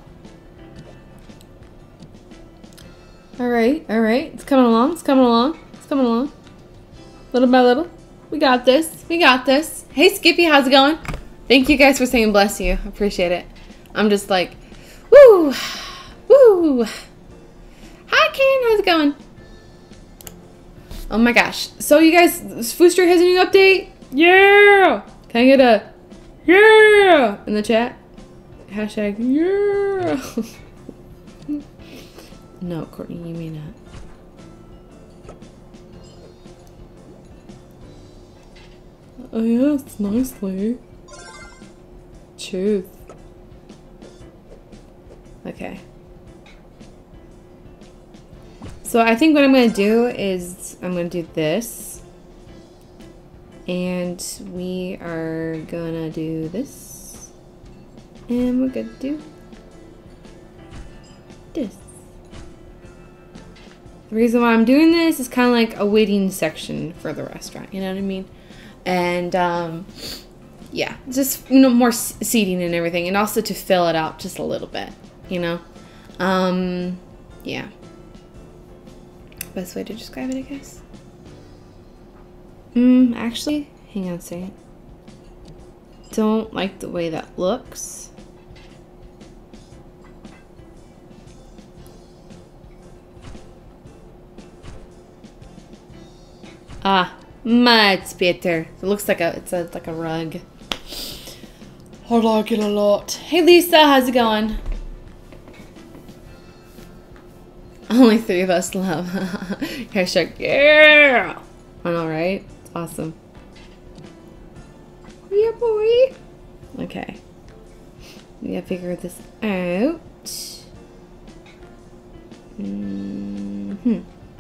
Alright, alright. It's coming along, it's coming along, it's coming along. Little by little. We got this. We got this. Hey Skippy, how's it going? Thank you guys for saying bless you. I appreciate it. I'm just like, woo! Woo! Hi Ken, how's it going? Oh my gosh. So you guys, Food Street has a new update? Yeah! Can I get a yeah in the chat? Hashtag yeah! No, Courtney, you may not. Oh yes, nicely. Truth. Okay. So I think what I'm going to do is I'm going to do this. And we are going to do this. And we're going to do this. The reason why I'm doing this is kind of like a waiting section for the restaurant. You know what I mean? And um, yeah, just, you know, more seating and everything. And also to fill it out just a little bit, you know? Um, yeah. Best way to describe it, I guess. Hmm, actually, hang on a second. Don't like the way that looks. Ah, much better. It looks like a, it's a, like a rug. I like it a lot. Hey Lisa, how's it going? Only three of us love. Hashtag yeah. I know, right? It's awesome. Yeah, boy. Okay. We gotta figure this out. Mm-hmm.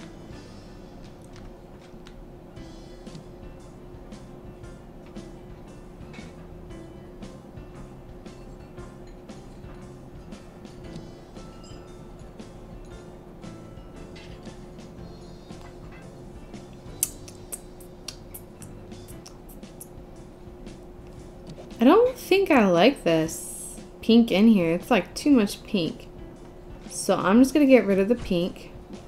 I don't think I like this pink in here. It's like too much pink. So I'm just going to get rid of the pink.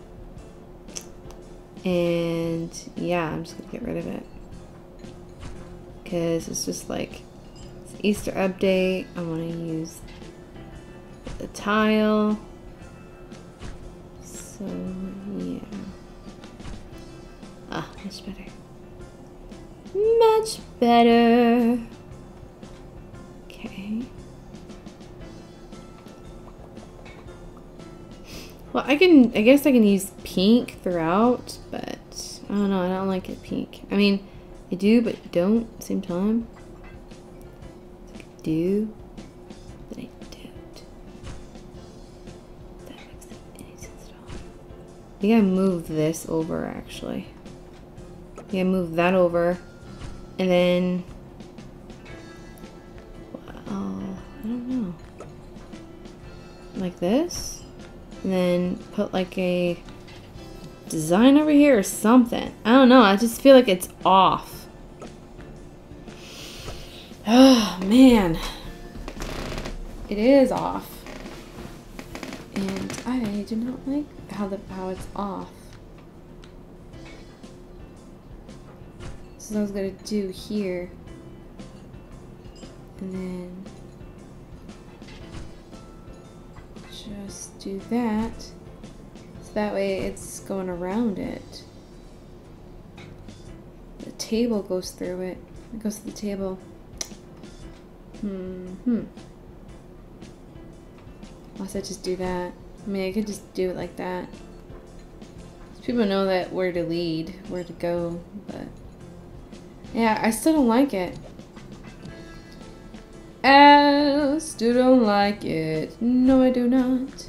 And yeah, I'm just going to get rid of it. Because it's just like, it's Easter update. I want to use the tile. So yeah. Ah, much better. Much better. Okay. Well, I can, I guess I can use pink throughout, but I don't know, I don't like it pink. I mean, I do, but don't at the same time. I do, but I don't. That makes any sense at all. I think I move this over, actually. I think I move that over, and then oh, I don't know. Like this? And then put like a design over here or something. I don't know. I just feel like it's off. Oh, man. It is off. And I do not like how, the, how it's off. So what I was going to do here. And then just do that. So that way it's going around it. The table goes through it. It goes to the table. Hmm. Unless I just do that. I mean, I could just do it like that. People know that where to lead, where to go, but yeah, I still don't like it. I still don't like it. No, I do not.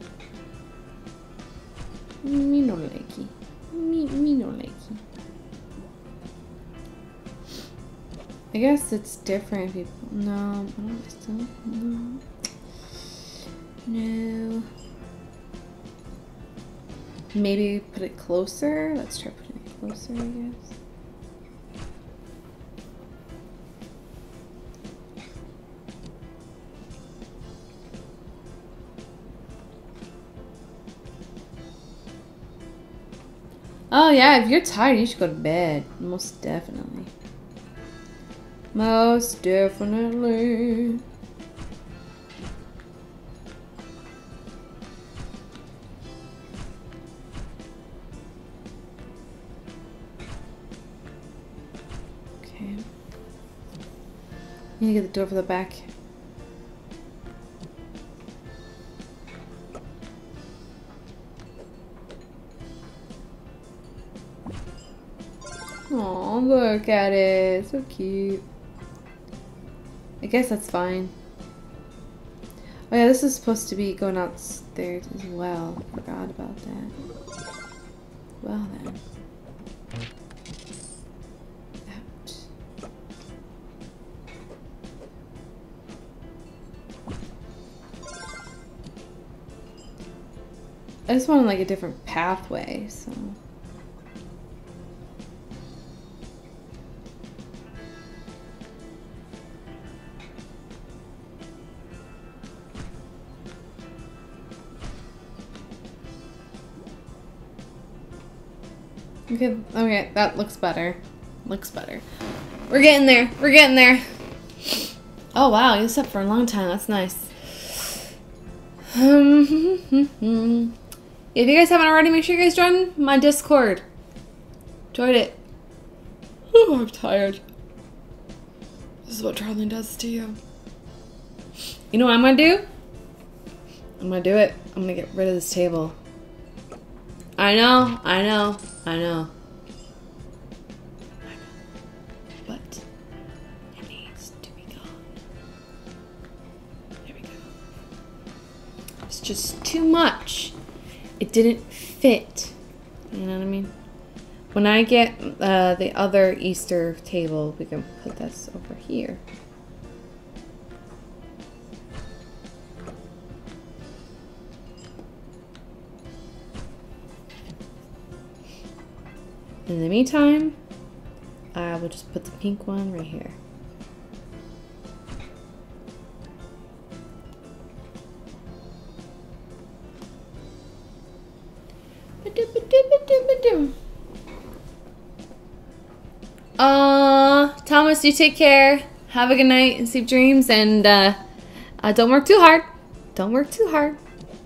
Me no like it. Me, me no like it. I guess it's different people. No, I don't still. No. No. Maybe put it closer. Let's try putting it closer, I guess. Oh yeah, if you're tired, you should go to bed. Most definitely. Most definitely. Okay. Need to get the door for the back. Oh, look at it. So cute. I guess that's fine. Oh yeah, this is supposed to be going upstairs as well. Forgot about that. Well then. Out. I just wanted like a different pathway, so. Okay, okay, that looks better. Looks better. We're getting there. We're getting there. Oh wow, you slept for a long time. That's nice. Um, if you guys haven't already, make sure you guys join my Discord. Join it. Oh, I'm tired. This is what traveling does to you. You know what I'm gonna do? I'm gonna do it. I'm gonna get rid of this table. I know, I know, I know. I know. But it needs to be gone. There we go. It's just too much. It didn't fit. You know what I mean? When I get uh, the other Easter table, we can put this over here. In the meantime, I will just put the pink one right here. Uh, Thomas, you take care. Have a good night and sleep dreams, and uh, uh, don't work too hard. Don't work too hard.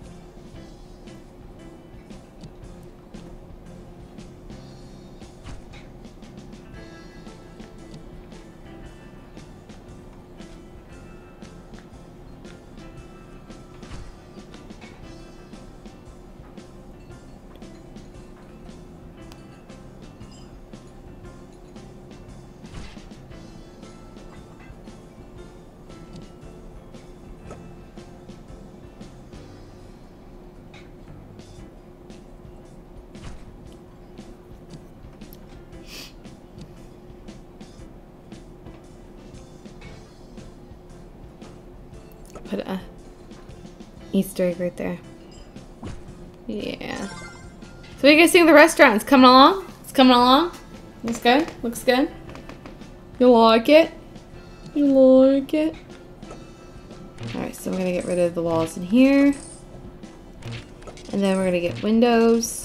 Put a Easter egg right there. Yeah. So what do you guys think of the restaurant? It's coming along? It's coming along? Looks good? Looks good? You like it? You like it? Alright, so I'm gonna get rid of the walls in here. And then we're gonna get windows.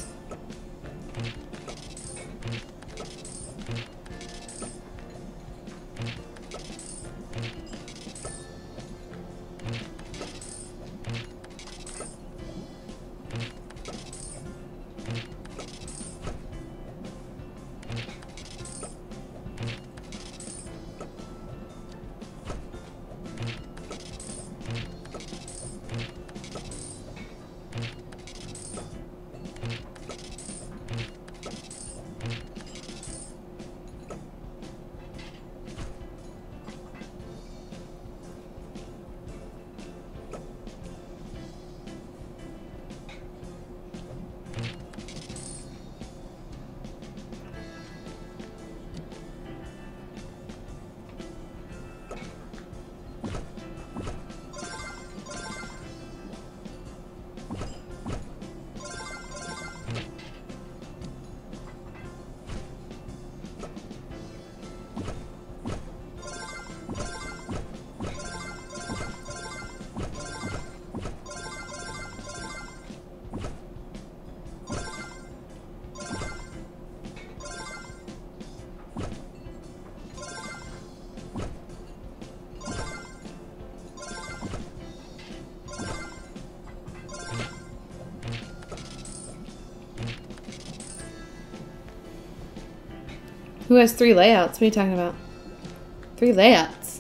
Who has three layouts? What are you talking about? Three layouts.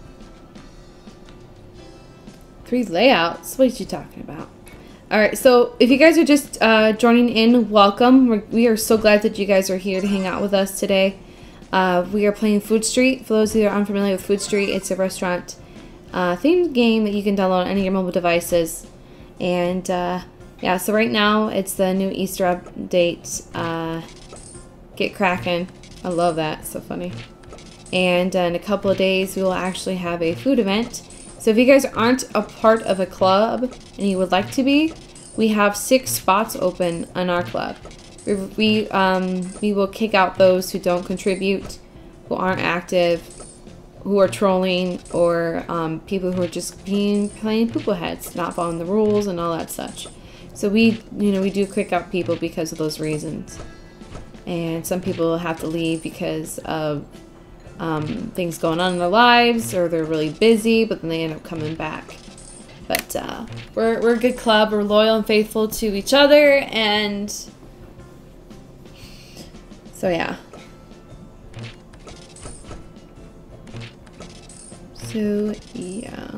Three layouts? What are you talking about? Alright, so if you guys are just uh, joining in, welcome. We're, we are so glad that you guys are here to hang out with us today. Uh, we are playing Food Street. For those who are unfamiliar with Food Street, it's a restaurant uh, themed game that you can download on any of your mobile devices. And uh, yeah, so right now it's the new Easter update. Uh, get Crackin. I love that. It's so funny. And uh, in a couple of days, we will actually have a food event. So if you guys aren't a part of a club and you would like to be, we have six spots open on our club. We, we, um, we will kick out those who don't contribute, who aren't active, who are trolling, or um, people who are just being playing poople heads, not following the rules and all that such. So we, you know, we do kick out people because of those reasons. And some people have to leave because of Um, things going on in their lives, or they're really busy, but then they end up coming back. But uh, we're, we're a good club. We're loyal and faithful to each other, and so yeah. So yeah.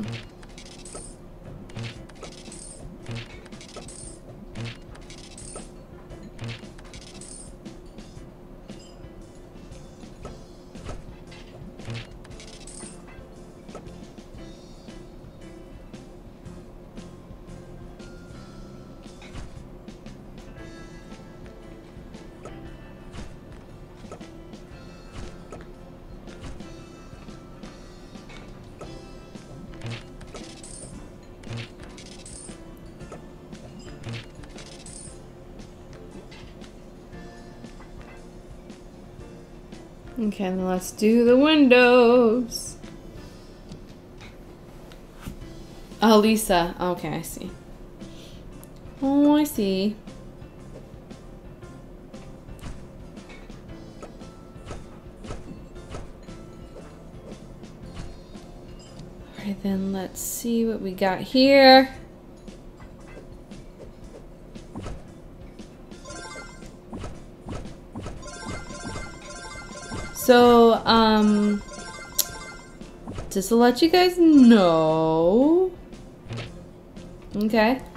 Okay, then let's do the windows. Oh, Lisa. Okay, I see. Oh, I see. Alright, then let's see what we got here. So, um, just to let you guys know, okay,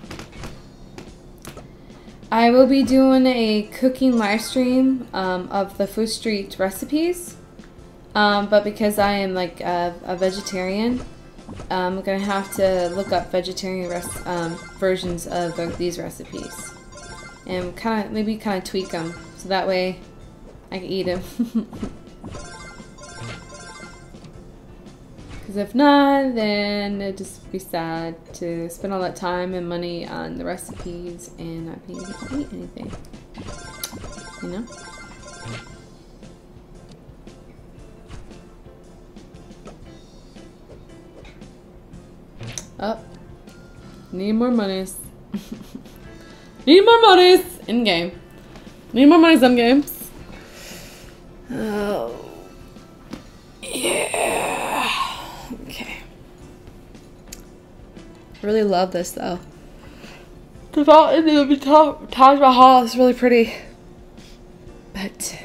I will be doing a cooking live stream um, of the Food Street recipes, um, but because I am like a, a vegetarian, I'm gonna have to look up vegetarian res um, versions of the, these recipes, and kind of maybe kind of tweak them so that way I can eat them. Because if not, then it'd just be sad to spend all that time and money on the recipes and not being able to eat anything. You know? Oh. Need more monies. Need more monies in game. Need more monies in games. Oh. Yeah. Okay. I really love this though. The fountain in the Taj Mahal is really pretty. But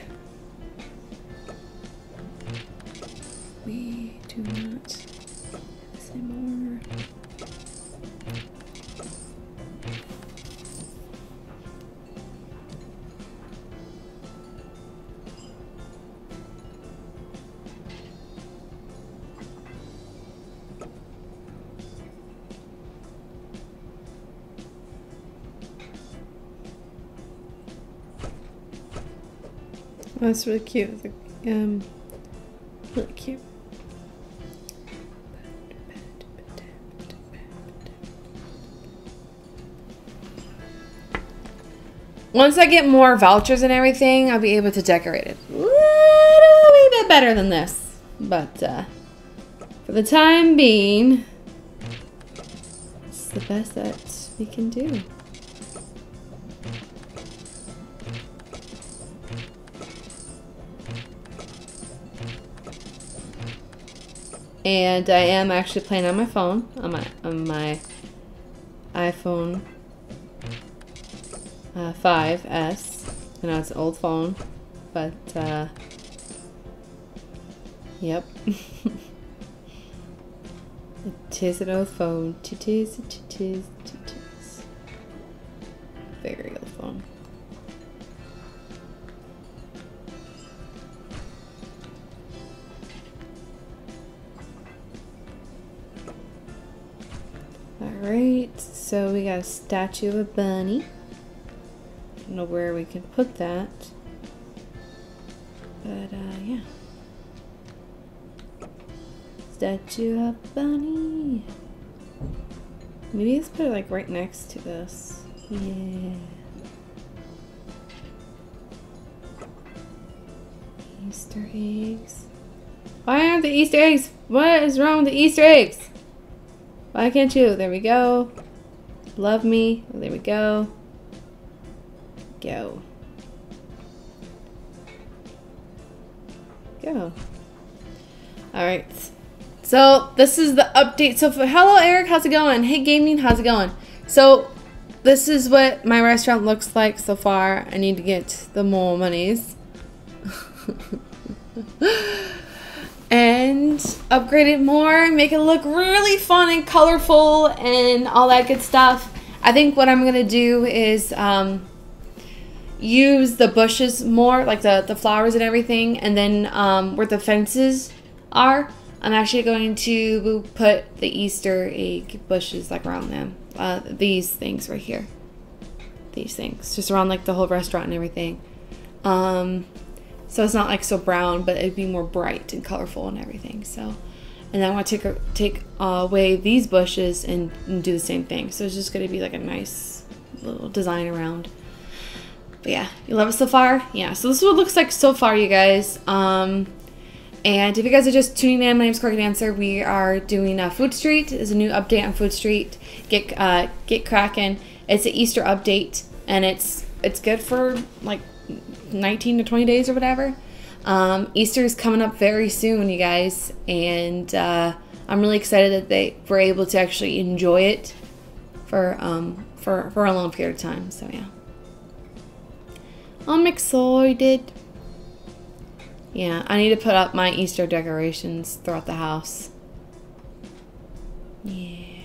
we do not have this anymore. Oh, that's really cute. It's like, um, really cute. Once I get more vouchers and everything, I'll be able to decorate it a little bit better than this. But uh, for the time being, it's the best that we can do. And I am actually playing on my phone, on my on my iPhone uh, five S. I know it's an old phone, but uh, Yep. Tis an old phone. Tis, tis, tis, tis. Very old phone. Alright, so we got a statue of a bunny. I don't know where we can put that. But, uh, yeah. Statue of a bunny. Maybe let's put it, like, right next to this. Yeah. Easter eggs. Why aren't the Easter eggs? What is wrong with the Easter eggs? Why can't you? There we go. Love me. There we go. Go. Go. Alright. So, this is the update. So, for, hello Eric, how's it going? Hey Gaming, how's it going? So, this is what my restaurant looks like so far. I need to get the more monies. And upgrade it more, make it look really fun and colorful and all that good stuff. I think what I'm gonna do is um, use the bushes more, like the, the flowers and everything, and then um, where the fences are, I'm actually going to put the Easter egg bushes like around them. Uh, these things right here. These things, just around like the whole restaurant and everything. Um, So it's not like so brown, but it'd be more bright and colorful and everything. So, and then I want to take take away these bushes and, and do the same thing. So it's just going to be like a nice little design around. But yeah, you love it so far? Yeah. So this is what it looks like so far, you guys. Um, and if you guys are just tuning in, my name's Corky Dancer. We are doing a Food Street. There's a new update on Food Street. Get uh, get cracking. It's an Easter update, and it's it's good for like nineteen to twenty days or whatever. Um, Easter is coming up very soon, you guys, and uh, I'm really excited that they were able to actually enjoy it for um, for for a long period of time. So yeah, I'm excited. Yeah, I need to put up my Easter decorations throughout the house. Yeah,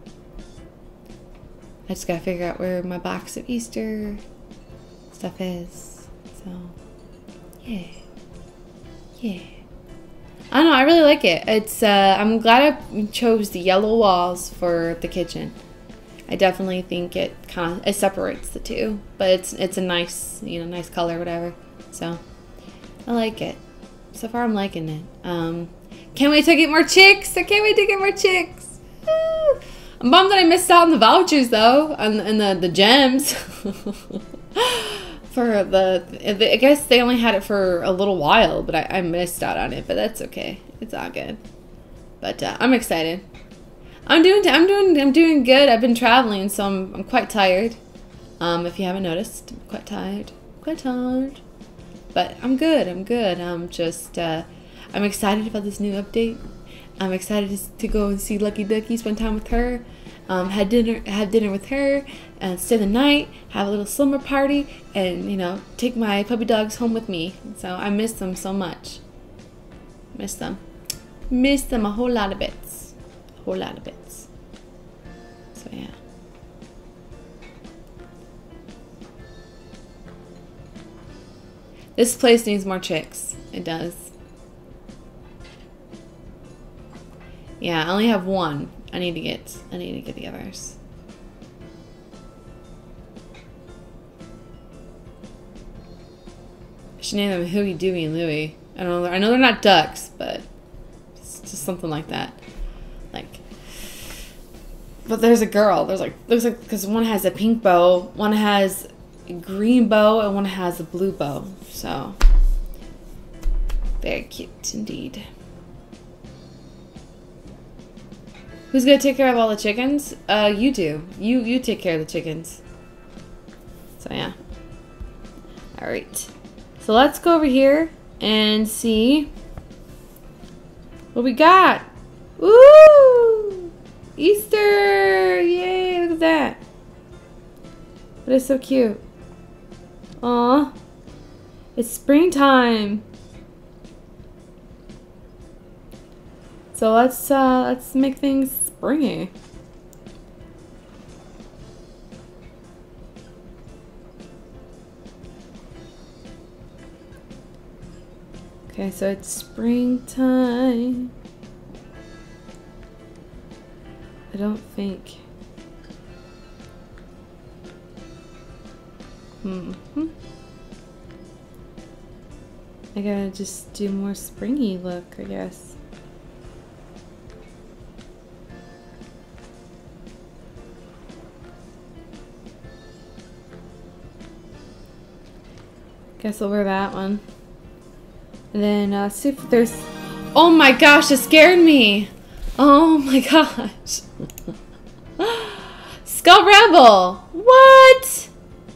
I just gotta figure out where my box of Easter stuff is. So, yeah, yeah. I don't know, I really like it. It's, uh, I'm glad I chose the yellow walls for the kitchen. I definitely think it kind of, it separates the two, but it's, it's a nice, you know, nice color, whatever. So, I like it. So far, I'm liking it. Um, can't wait to get more chicks. I can't wait to get more chicks. Woo! I'm bummed that I missed out on the vouchers, though, and, and the, the gems. For the, I guess they only had it for a little while, but I, I missed out on it. But that's okay. It's all good. But uh, I'm excited. I'm doing, I'm doing, I'm doing good. I've been traveling, so I'm, I'm quite tired. Um, if you haven't noticed, I'm quite tired, quite tired. But I'm good. I'm good. I'm just, uh, I'm excited about this new update. I'm excited to, to go and see Lucky Ducky, spend time with her. Um, had dinner, had dinner with her, and stay the night, have a little slumber party, and you know, take my puppy dogs home with me. So I miss them so much. Miss them, miss them a whole lot of bits, a whole lot of bits. So yeah. This place needs more chicks. It does. Yeah, I only have one. I need to get, I need to get the others. I should name them Huey, Dewey, and Louie. I don't know. I know they're not ducks, but it's just something like that. Like, but there's a girl. There's like, looks like, because one has a pink bow, one has a green bow, and one has a blue bow. So, very cute indeed. Who's gonna take care of all the chickens? Uh, you do. You you take care of the chickens. So yeah. All right. So let's go over here and see what we got. Woo! Easter! Yay! Look at that. That is so cute. Aw. It's springtime. so let's uh, let's make things springy. Okay, so it's springtime. I don't think. Hmm. I gotta just do more springy look, I guess. Guess I'll wear that one. And then uh, see if there's. Oh my gosh! It scared me. Oh my gosh. Skull Rebel. What?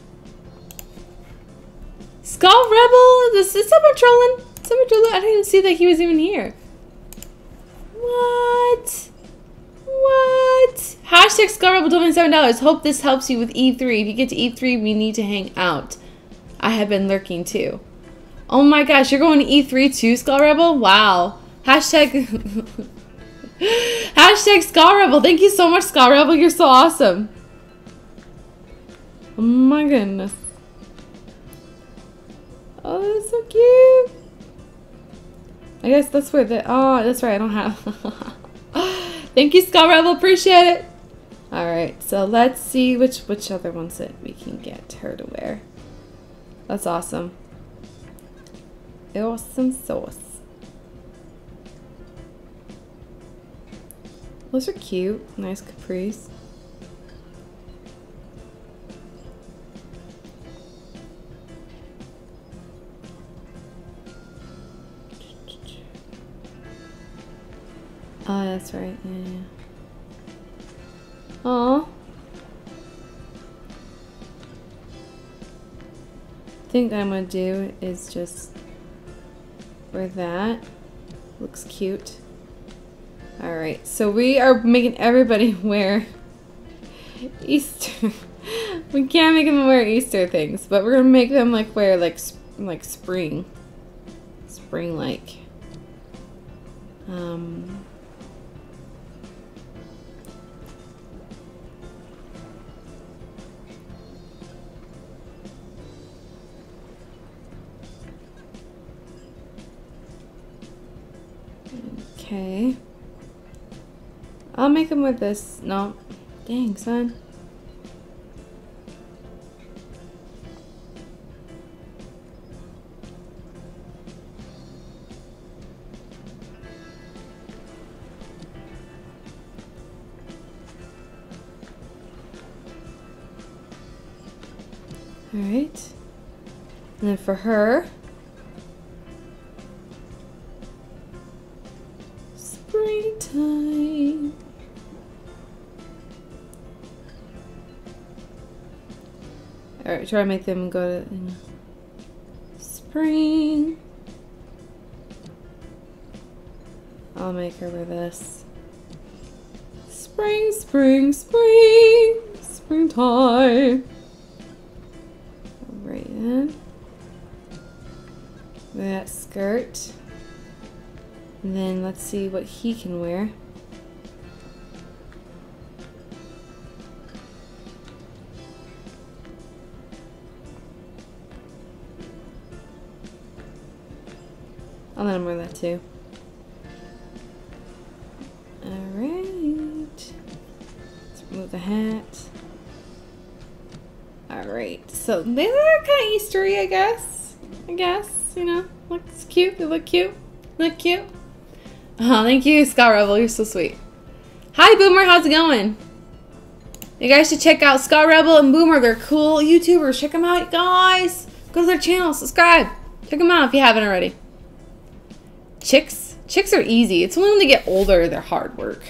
Skull Rebel? Is, is someone trolling? Someone trolling? I didn't even see that he was even here. What? What? Hashtag Skull Rebel donated seven dollars. Hope this helps you with E three. If you get to E three, we need to hang out. I have been lurking too. Oh my gosh, you're going to E three too, Skull Rebel? Wow. Hashtag... Hashtag Skull Rebel. Thank you so much, Skull Rebel. You're so awesome. Oh my goodness. Oh, that's so cute. I guess that's where the... Oh, that's right. I don't have... Thank you, Skull Rebel. Appreciate it. Alright, so let's see which, which other ones that we can get her to wear. That's awesome. Awesome sauce. Those are cute. Nice capris. Oh, that's right. Yeah. Aw. I think what I'm gonna do is just wear that. Looks cute. Alright, so we are making everybody wear Easter. We can't make them wear Easter things, but we're gonna make them like wear like like spring, spring like. Um. Okay. I'll make them with this. No. Dang, son. Alright. And then for her, springtime. Alright, try to make them go to you know, spring. I'll make her wear this. Spring, spring, spring, springtime. Right then. That skirt. And then let's see what he can wear. I'll let him wear that too. Alright. Let's remove the hat. Alright, so they look kind of Eastery, I guess. I guess, you know, looks cute. They look cute. Look cute. Oh, thank you, Scott Rebel. You're so sweet. Hi, Boomer. How's it going? You guys should check out Scott Rebel and Boomer. They're cool YouTubers. Check them out, guys. Go to their channel. Subscribe. Check them out if you haven't already. Chicks. Chicks are easy. It's only when they get older they're hard work.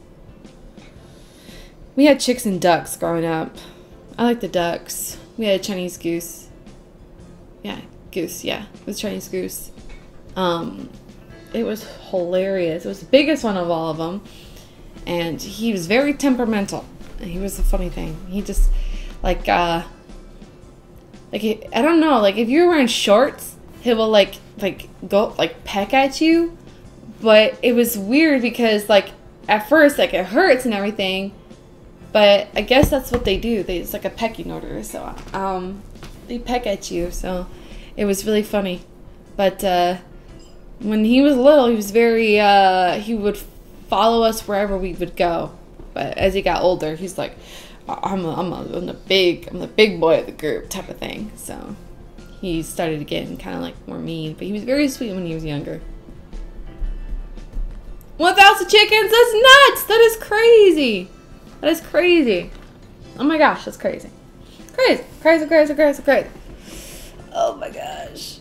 We had chicks and ducks growing up. I like the ducks. We had a Chinese goose. Yeah, goose. Yeah, it was Chinese goose. Um, it was hilarious. It was the biggest one of all of them. And he was very temperamental. He was a funny thing. He just, like, uh, like, I don't know, like, if you're wearing shorts, he will, like, like, go, like, peck at you. but it was weird because like at first like it hurts and everything, but I guess that's what they do. They it's like a pecking order, so um, they peck at you. So it was really funny. But uh, when he was little, he was very uh, he would follow us wherever we would go. But as he got older, he's like, I'm a, I'm, a, I'm the big I'm the big boy of the group type of thing. So he started getting kind of like more mean, but he was very sweet when he was younger. one thousand chickens? That's nuts! That is crazy! That is crazy. Oh my gosh, that's crazy. Crazy, crazy, crazy, crazy, crazy. Oh my gosh.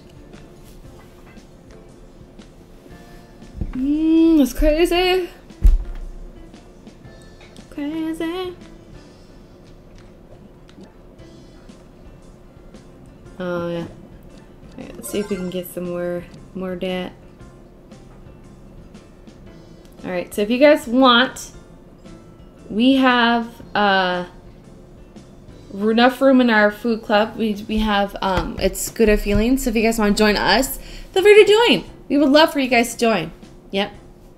Mmm, that's crazy. Crazy. Oh yeah. Alright, let's see if we can get some more more dat. Alright, so if you guys want, we have uh enough room in our food club. We we have um it's Good at Feelings. So if you guys want to join us, feel free to join. We would love for you guys to join. Yep.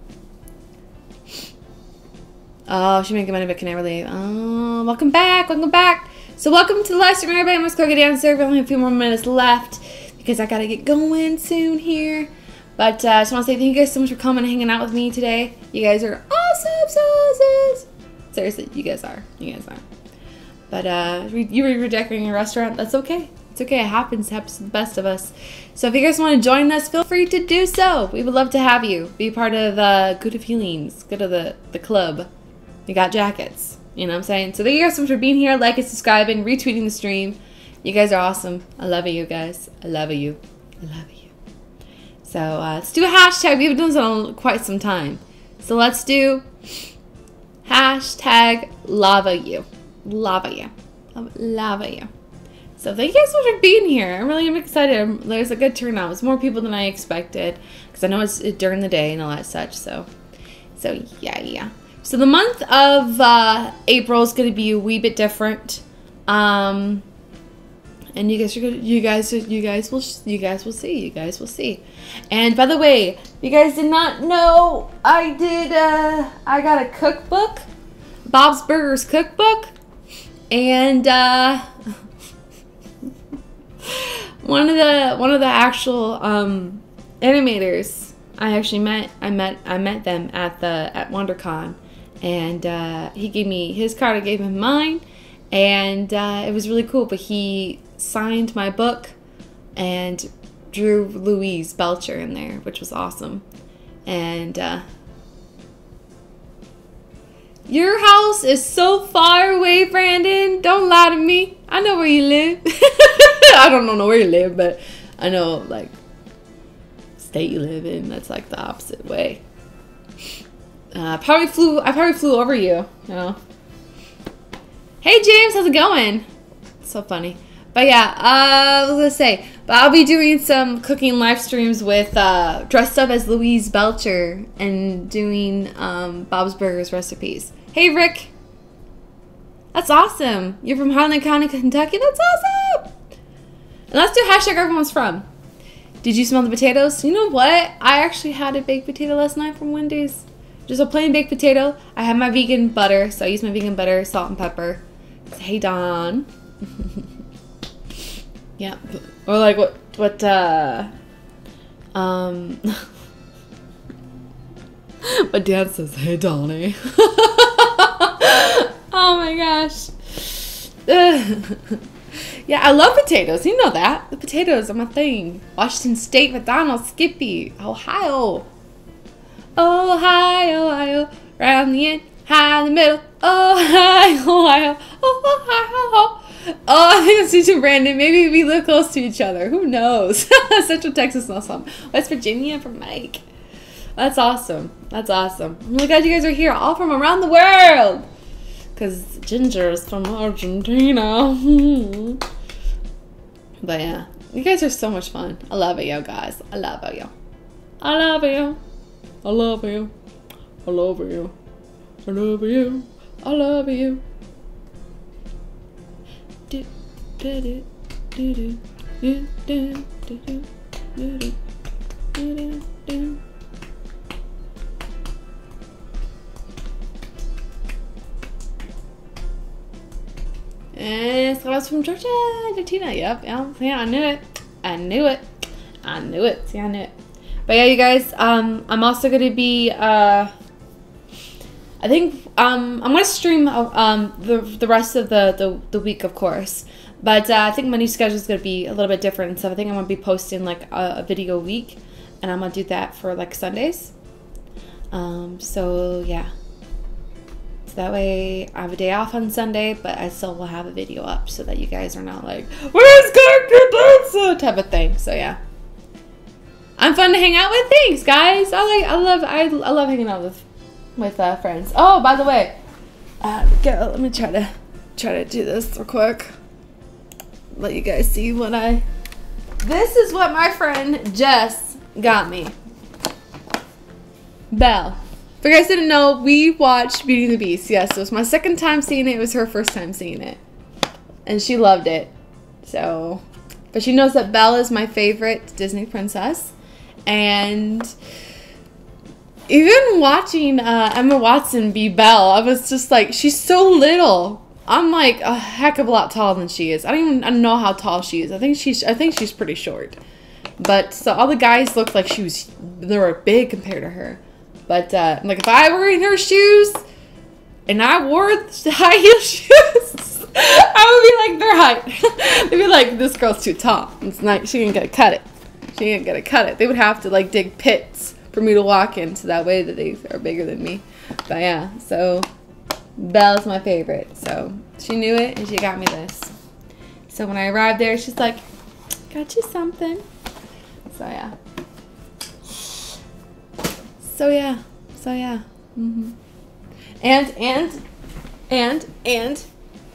Oh, she making money but can never leave. Oh, welcome back, welcome back. So welcome to the live stream, everybody. I'm just Corky Dancer. We only have a few more minutes left because I gotta get going soon here. But uh, I just want to say thank you guys so much for coming and hanging out with me today. You guys are awesome sauces. Seriously, you guys are. You guys are. But uh, you were redecorating a restaurant. That's okay. It's okay. It happens. It happens to the best of us. So if you guys want to join us, feel free to do so. We would love to have you. Be part of uh, Good at Feelings. Good of the, the club. We got jackets. You know what I'm saying? So thank you guys so much for being here, liking, subscribing, retweeting the stream. You guys are awesome. I love you guys. I love you. I love you. So uh, let's do a hashtag. We haven't done this in quite some time. So let's do hashtag lava you. Lava you. Lava you. So thank you guys so much for being here. I really am excited. There's a good turnout. It's more people than I expected because I know it's during the day and all that such. So, so yeah, yeah. So the month of uh, April is going to be a wee bit different, um, and you guys are gonna, you guys, you guys will, you guys will see, you guys will see. And by the way, you guys did not know I did. Uh, I got a cookbook, Bob's Burgers cookbook, and uh, one of the one of the actual um, animators I actually met. I met I met them at the at WonderCon. And uh, he gave me his card, I gave him mine, and uh, it was really cool. But he signed my book and drew Louise Belcher in there, which was awesome. And uh, your house is so far away, Brandon. Don't lie to me. I know where you live. I don't know where you live, but I know like state you live in. That's like the opposite way. Uh, probably flew. I probably flew over you. You know. Hey James, how's it going? So funny. But yeah, uh, what was I gonna say? But I'll be doing some cooking live streams with uh, dressed up as Louise Belcher and doing um, Bob's Burgers recipes. Hey Rick, that's awesome. You're from Highland County, Kentucky. That's awesome. And let's do hashtag everyone's from. Did you smell the potatoes? You know what? I actually had a baked potato last night from Wendy's. Just a plain baked potato. I have my vegan butter, so I use my vegan butter, salt and pepper. Hey Don. Yeah. Or like what what uh um what Dan says, hey Donnie. Oh my gosh. Yeah, I love potatoes. You know that. The potatoes are my thing. Washington State, McDonald's, Skippy, Ohio. Ohio, Ohio, round the end, high in the middle. Ohio, Ohio, Ohio. Oh, I think I'm teaching Brandon. Maybe we live close to each other. Who knows? Central Texas, not some. West Virginia for Mike. That's awesome. That's awesome. I'm really glad you guys are here, all from around the world. Because Ginger is from Argentina. But yeah, you guys are so much fun. I love it, yo, guys. I love it, yo. I love you. I love you. I love you. I love you. I love you. Do do do do do do do do do do do do. girls from Georgia, Argentina. Yep, yeah, yeah, I knew it. I knew it. I knew it. See, I knew it. But yeah, you guys, um, I'm also gonna be, uh, I think, um, I'm gonna stream, um, the the rest of the the, the week, of course. But uh, I think my new schedule is gonna be a little bit different. So I think I'm gonna be posting like a, a video a week, and I'm gonna do that for like Sundays. Um, so yeah. So that way I have a day off on Sunday, but I still will have a video up so that you guys are not like, where's Corky Dancer type of thing. So yeah. I'm fun to hang out with. Thanks, guys. I like I love I, I love hanging out with with uh, friends. Oh, by the way, uh, go, let me try to try to do this real quick. Let you guys see what I this is what my friend Jess got me. Belle. If you guys didn't know, we watched Beauty and the Beast. Yes, it was my second time seeing it. It was her first time seeing it. And she loved it. So, but she knows that Belle is my favorite Disney princess. And even watching uh, Emma Watson be Belle, I was just like, she's so little. I'm like a heck of a lot taller than she is. I don't even I don't know how tall she is. I think she's I think she's pretty short. But so all the guys looked like she was they were big compared to her. But uh, like if I were in her shoes and I wore high heel shoes, I would be like their height. They'd be like, this girl's too tall. It's not. She ain't gonna cut it. She ain't gonna cut it. They would have to like dig pits for me to walk in, so that way that they are bigger than me. But yeah, so Belle's my favorite. So she knew it and she got me this. So when I arrived there, she's like, got you something. So yeah. So yeah, so yeah, mm-hmm. and and and and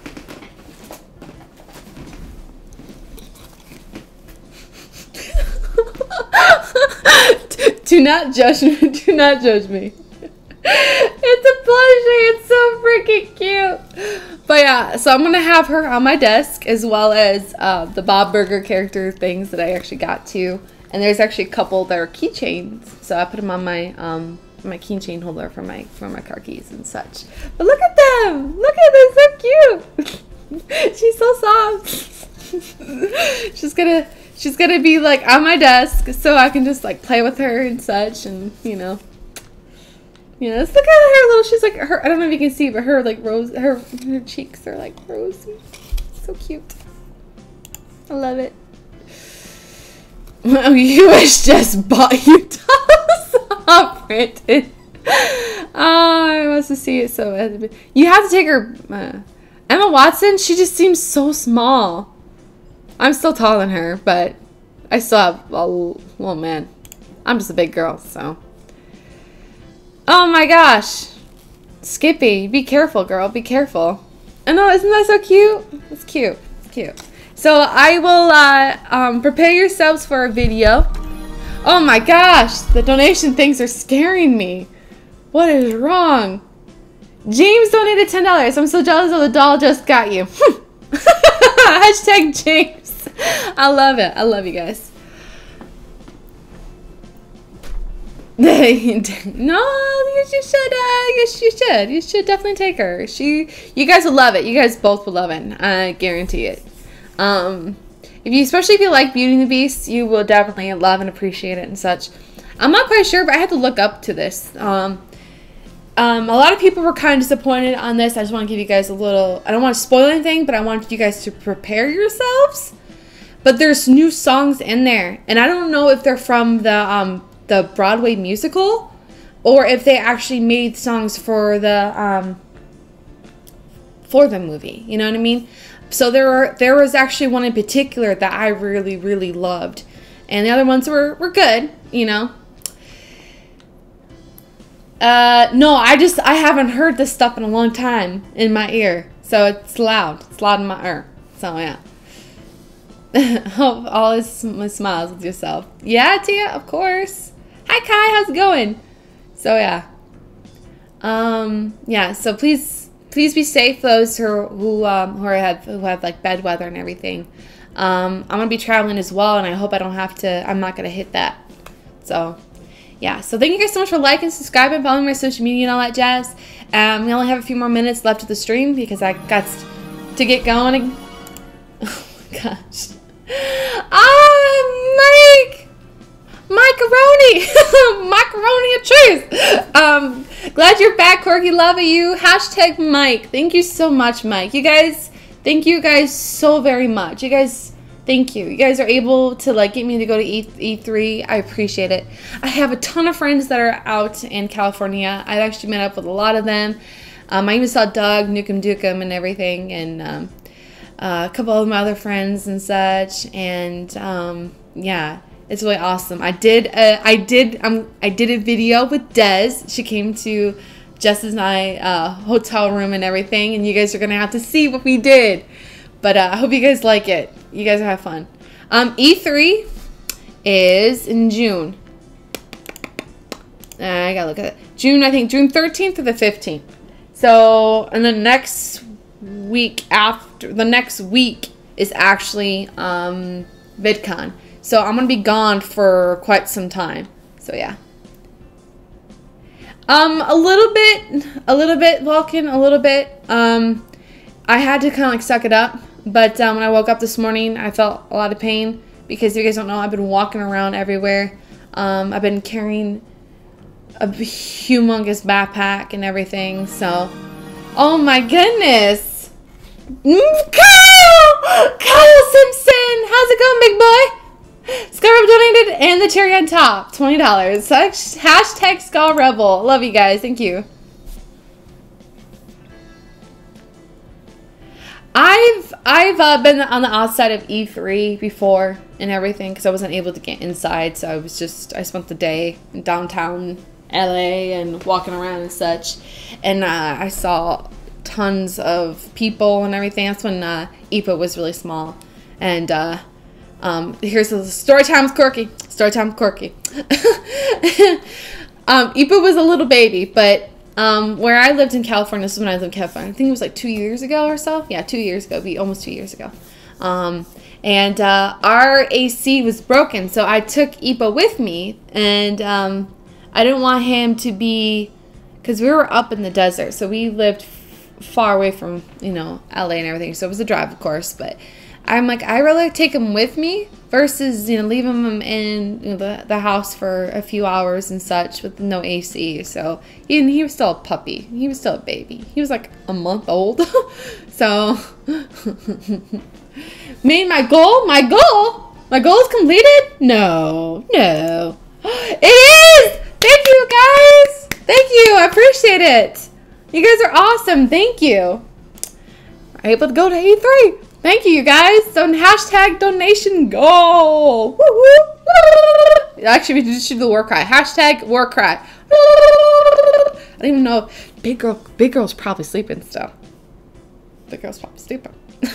do not judge me. Do not judge me. It's a plushie. It's so freaking cute. But yeah, so I'm gonna have her on my desk as well as uh, the Bob Burger character things that I actually got to. And there's actually a couple that are keychains, so I put them on my um my keychain holder for my for my car keys and such. But look at them! Look at them, so cute. She's so soft. she's gonna she's gonna be like on my desk, so I can just like play with her and such, and you know, you know. Let's look at her little. She's like her. I don't know if you can see, but her like rose. Her her cheeks are like rosy. So cute. I love it. Well, you wish just bought you dolls. Oh, Brandon. Oh, I want to see it so bad. You have to take her. Uh, Emma Watson, she just seems so small. I'm still taller than her, but I still have a little man. I'm just a big girl, so. Oh my gosh. Skippy, be careful, girl. Be careful. I know, isn't that so cute? It's cute. It's cute. So I will uh, um, prepare yourselves for a video. Oh my gosh, the donation things are scaring me. What is wrong? James donated ten dollars. I'm so jealous of the doll just got you. Hashtag James. I love it. I love you guys. No, you should. Uh, yes, you should. You should definitely take her. She, you guys will love it. You guys both will love it. I guarantee it. Um, if you, especially if you like Beauty and the Beast, you will definitely love and appreciate it and such. I'm not quite sure, but I had to look up to this. Um, um, a lot of people were kind of disappointed on this. I just want to give you guys a little, I don't want to spoil anything, but I want you guys to prepare yourselves. But there's new songs in there, and I don't know if they're from the, um, the Broadway musical, or if they actually made songs for the, um, for the movie. You know what I mean? So there were there was actually one in particular that I really really loved, and the other ones were were good, you know. Uh, no, I just I haven't heard this stuff in a long time in my ear, so it's loud. It's loud in my ear. So yeah. Hope all is my smiles with yourself. Yeah, Tia, of course. Hi Kai, how's it going? So yeah. Um, yeah. So please. Please be safe, those who who um, who have who have like bad weather and everything. Um, I'm gonna be traveling as well, and I hope I don't have to. I'm not gonna hit that. So, yeah. So thank you guys so much for liking, subscribing, following my social media, and all that jazz. Um, we only have a few more minutes left of the stream because I got to get going Gosh. Ah, Mike! Macaroni! Macaroni and cheese! Um, glad you're back, Corky. Love you. Hashtag Mike. Thank you so much, Mike. You guys, thank you guys so very much. You guys, thank you. You guys are able to like get me to go to E E3. I appreciate it. I have a ton of friends that are out in California. I've actually met up with a lot of them. Um, I even saw Doug, Nukem Dukem, and everything, and um, uh, a couple of my other friends and such. And um, yeah. It's really awesome. I did. Uh, I did. Um. I did a video with Des. She came to Jess's and I uh, hotel room and everything, and you guys are gonna have to see what we did. But uh, I hope you guys like it. You guys have fun. Um. E three is in June. Uh, I gotta look at it. June. I think June thirteenth or the fifteenth. So, and the next week after the next week is actually um VidCon. So I'm going to be gone for quite some time. So yeah. Um, a little bit, a little bit, Vulcan, a little bit. Um, I had to kind of like suck it up. But um, when I woke up this morning, I felt a lot of pain. Because if you guys don't know, I've been walking around everywhere. Um, I've been carrying a humongous backpack and everything. So, oh my goodness. Mm, Kyle! Kyle Simpson! How's it going, big boy? Skull Rebel donated and the cherry on top, twenty dollars. Hashtag Skull Rebel. Love you guys. Thank you. I've I've uh, been on the outside of E three before and everything because I wasn't able to get inside. So I was just I spent the day in downtown L A and walking around and such, and uh, I saw tons of people and everything. That's when uh, E P A was really small, and. Uh, Um, here's the story time with Corky. Story time with Corky. um, E P A was a little baby, but um, where I lived in California, this is when I lived in California. I think it was like two years ago or so. Yeah, two years ago. Be almost two years ago. Um, and uh, our A C was broken, so I took E P A with me, and um, I didn't want him to be, because we were up in the desert, so we lived f far away from you know L A and everything. So it was a drive, of course, but. I'm like, I'd rather take him with me versus, you know, leaving him in you know, the, the house for a few hours and such with no A C. So, he, he was still a puppy. He was still a baby. He was like a month old. So, made my goal, my goal, my goal is completed? No, no. It is! Thank you, guys! Thank you, I appreciate it. You guys are awesome, thank you. I'm able to go to E three. Thank you, you guys. So hashtag donation goal. Woo woo. Actually, we just do the war cry. Hashtag war cry. I don't even know. Big girl, big girl's probably sleeping still. Big girl's probably sleeping.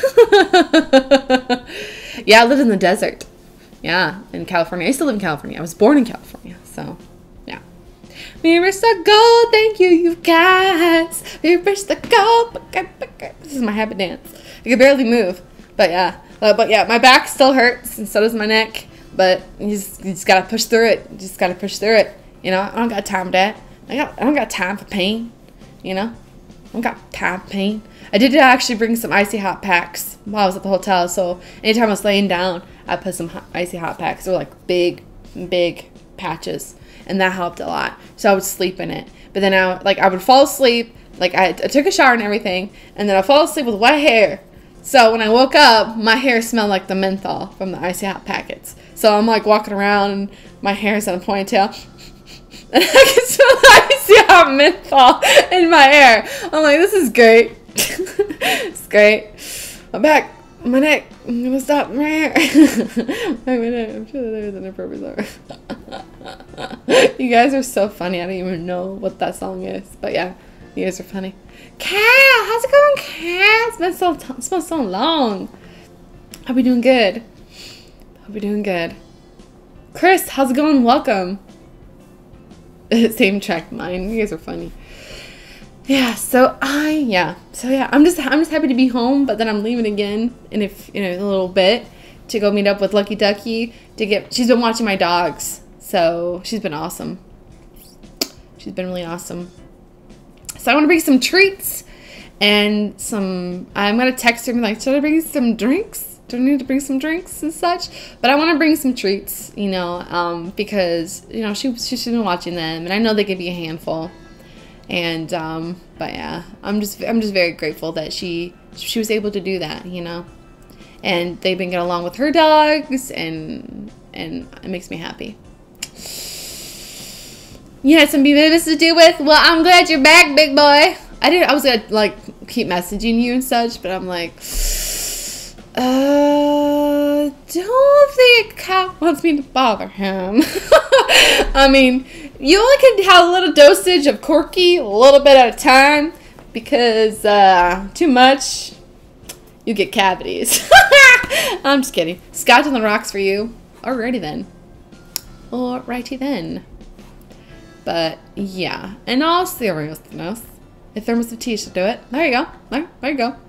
Yeah, I lived in the desert. Yeah, in California. I used to live in California. I was born in California. So, yeah. We reached the goal. Thank you, you guys. We reached the goal. This is my habit dance. I can barely move, but yeah, uh, but yeah, my back still hurts, and so does my neck. But you just, you just gotta push through it. You just gotta push through it. You know, I don't got time for that. I got, I don't got time for pain. You know, I don't got time for pain. I did actually bring some icy hot packs while I was at the hotel. So anytime I was laying down, I put some hot, icy hot packs. They were like big, big patches, and that helped a lot. So I would sleep in it. But then I like I would fall asleep. Like I, I took a shower and everything, and then I fall asleep with wet hair. So when I woke up, my hair smelled like the menthol from the icy hot packets. So I'm like walking around, and my hair's in a ponytail, and I can smell the icy hot menthol in my hair. I'm like, this is great. It's great. My back, my neck, I'm gonna stop my hair. My neck, I'm sure there's an improviser. You guys are so funny. I don't even know what that song is, but yeah, you guys are funny. Cal, how's it going, Cal? It's been so it's been so long. Hope you're doing good. Hope you're doing good. Chris, how's it going? Welcome. Same track mine. You guys are funny. Yeah. So I yeah. So yeah. I'm just I'm just happy to be home, but then I'm leaving again in if in a little bit to go meet up with Lucky Ducky to get. She's been watching my dogs, so she's been awesome. She's been really awesome. So I want to bring some treats and some, I'm going to text her and be like, should I bring some drinks? do I need to bring some drinks and such? But I want to bring some treats, you know, um, because, you know, she, she's been watching them, and I know they give you a handful. And, um, but yeah, I'm just, I'm just very grateful that she, she was able to do that, you know. And they've been getting along with her dogs, and, and it makes me happy. You had some business to do with? Well, I'm glad you're back, big boy. I didn't, I was gonna, like, keep messaging you and such, but I'm like, uh, don't think Cat wants me to bother him. I mean, you only can have a little dosage of Corky, a little bit at a time, because, uh, too much, you get cavities. I'm just kidding. Scotch on the rocks for you. Alrighty then. Alrighty then. But, yeah. And all seriousness, a thermos of tea should do it. There you go. There, there you go.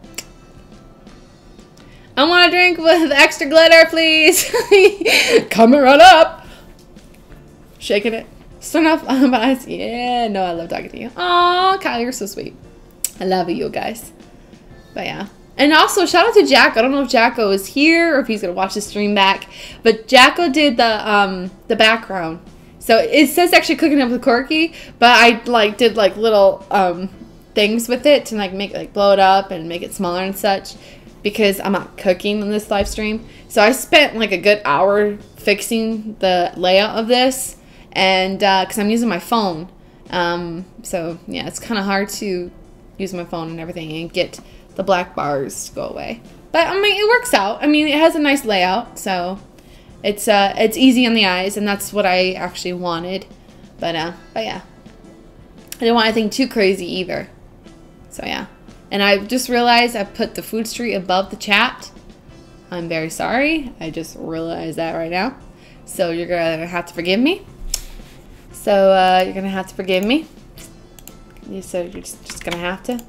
I want a drink with extra glitter, please. Coming right up. Shaking it. Turn off my eyes. Yeah, no, I love talking to you. Aw, Kyle, you're so sweet. I love you guys. But yeah. And also, shout out to Jacko. I don't know if Jacko is here or if he's going to watch the stream back. But Jacko did the um the background. So it says actually cooking up with Corky, but I like did like little um things with it to like make it like blow it up and make it smaller and such, because I'm not cooking in this live stream. So I spent like a good hour fixing the layout of this, and uh, because I'm using my phone. Um, so yeah, it's kind of hard to use my phone and everything and get the black bars to go away. But I mean, it works out. I mean, it has a nice layout, so it's uh, it's easy on the eyes, and that's what I actually wanted. But uh, but yeah, I didn't want anything too crazy either. So yeah. And I just realized I put the food street above the chat. I'm very sorry. I just realized that right now. So you're going to have to forgive me. So uh, you're going to have to forgive me. So you're just, just going to have to.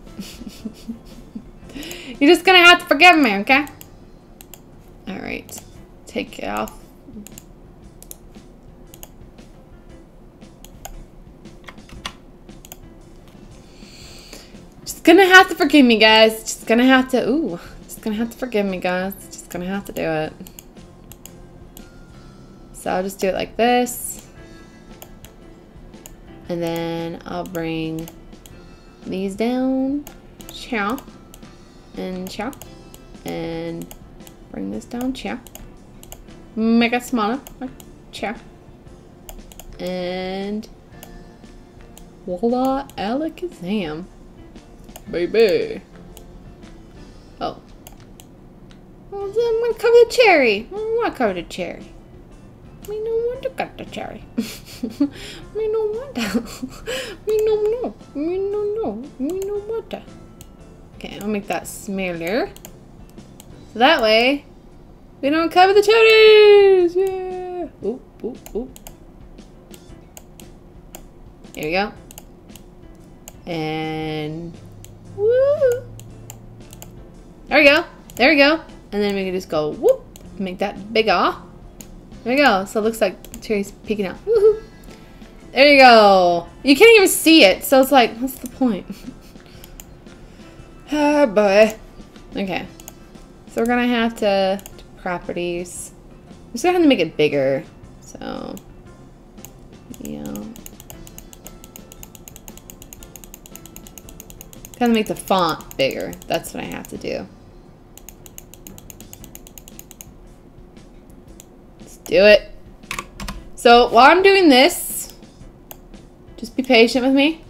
You're just going to have to forgive me, okay? All right. Take it off. Gonna have to forgive me, guys. Just gonna have to. Ooh, just gonna have to forgive me, guys. Just gonna have to do it. So I'll just do it like this, and then I'll bring these down, chow, and chow, and bring this down, chow. Make it smaller, like chow, and voila, alakazam. Baby. Oh. Well, then I'm gonna cover the cherry. I don't want to cover the cherry. Me no want to cut the cherry. Me no want to. Me no no. Me no no. Me no want to. Okay, I'll make that smaller. So that way, we don't cover the cherries. Yeah. Oop, oop, oop. Here we go. And woo! There we go. There we go. And then we can just go whoop. Make that bigger. There we go. So it looks like the cherry's peeking out. Woohoo! There you go. You can't even see it, so it's like, what's the point? Oh boy. Okay. So we're gonna have to do properties. I'm just gonna have to make it bigger. So yeah. Kind of make the font bigger. That's what I have to do. Let's do it. So while I'm doing this, just be patient with me.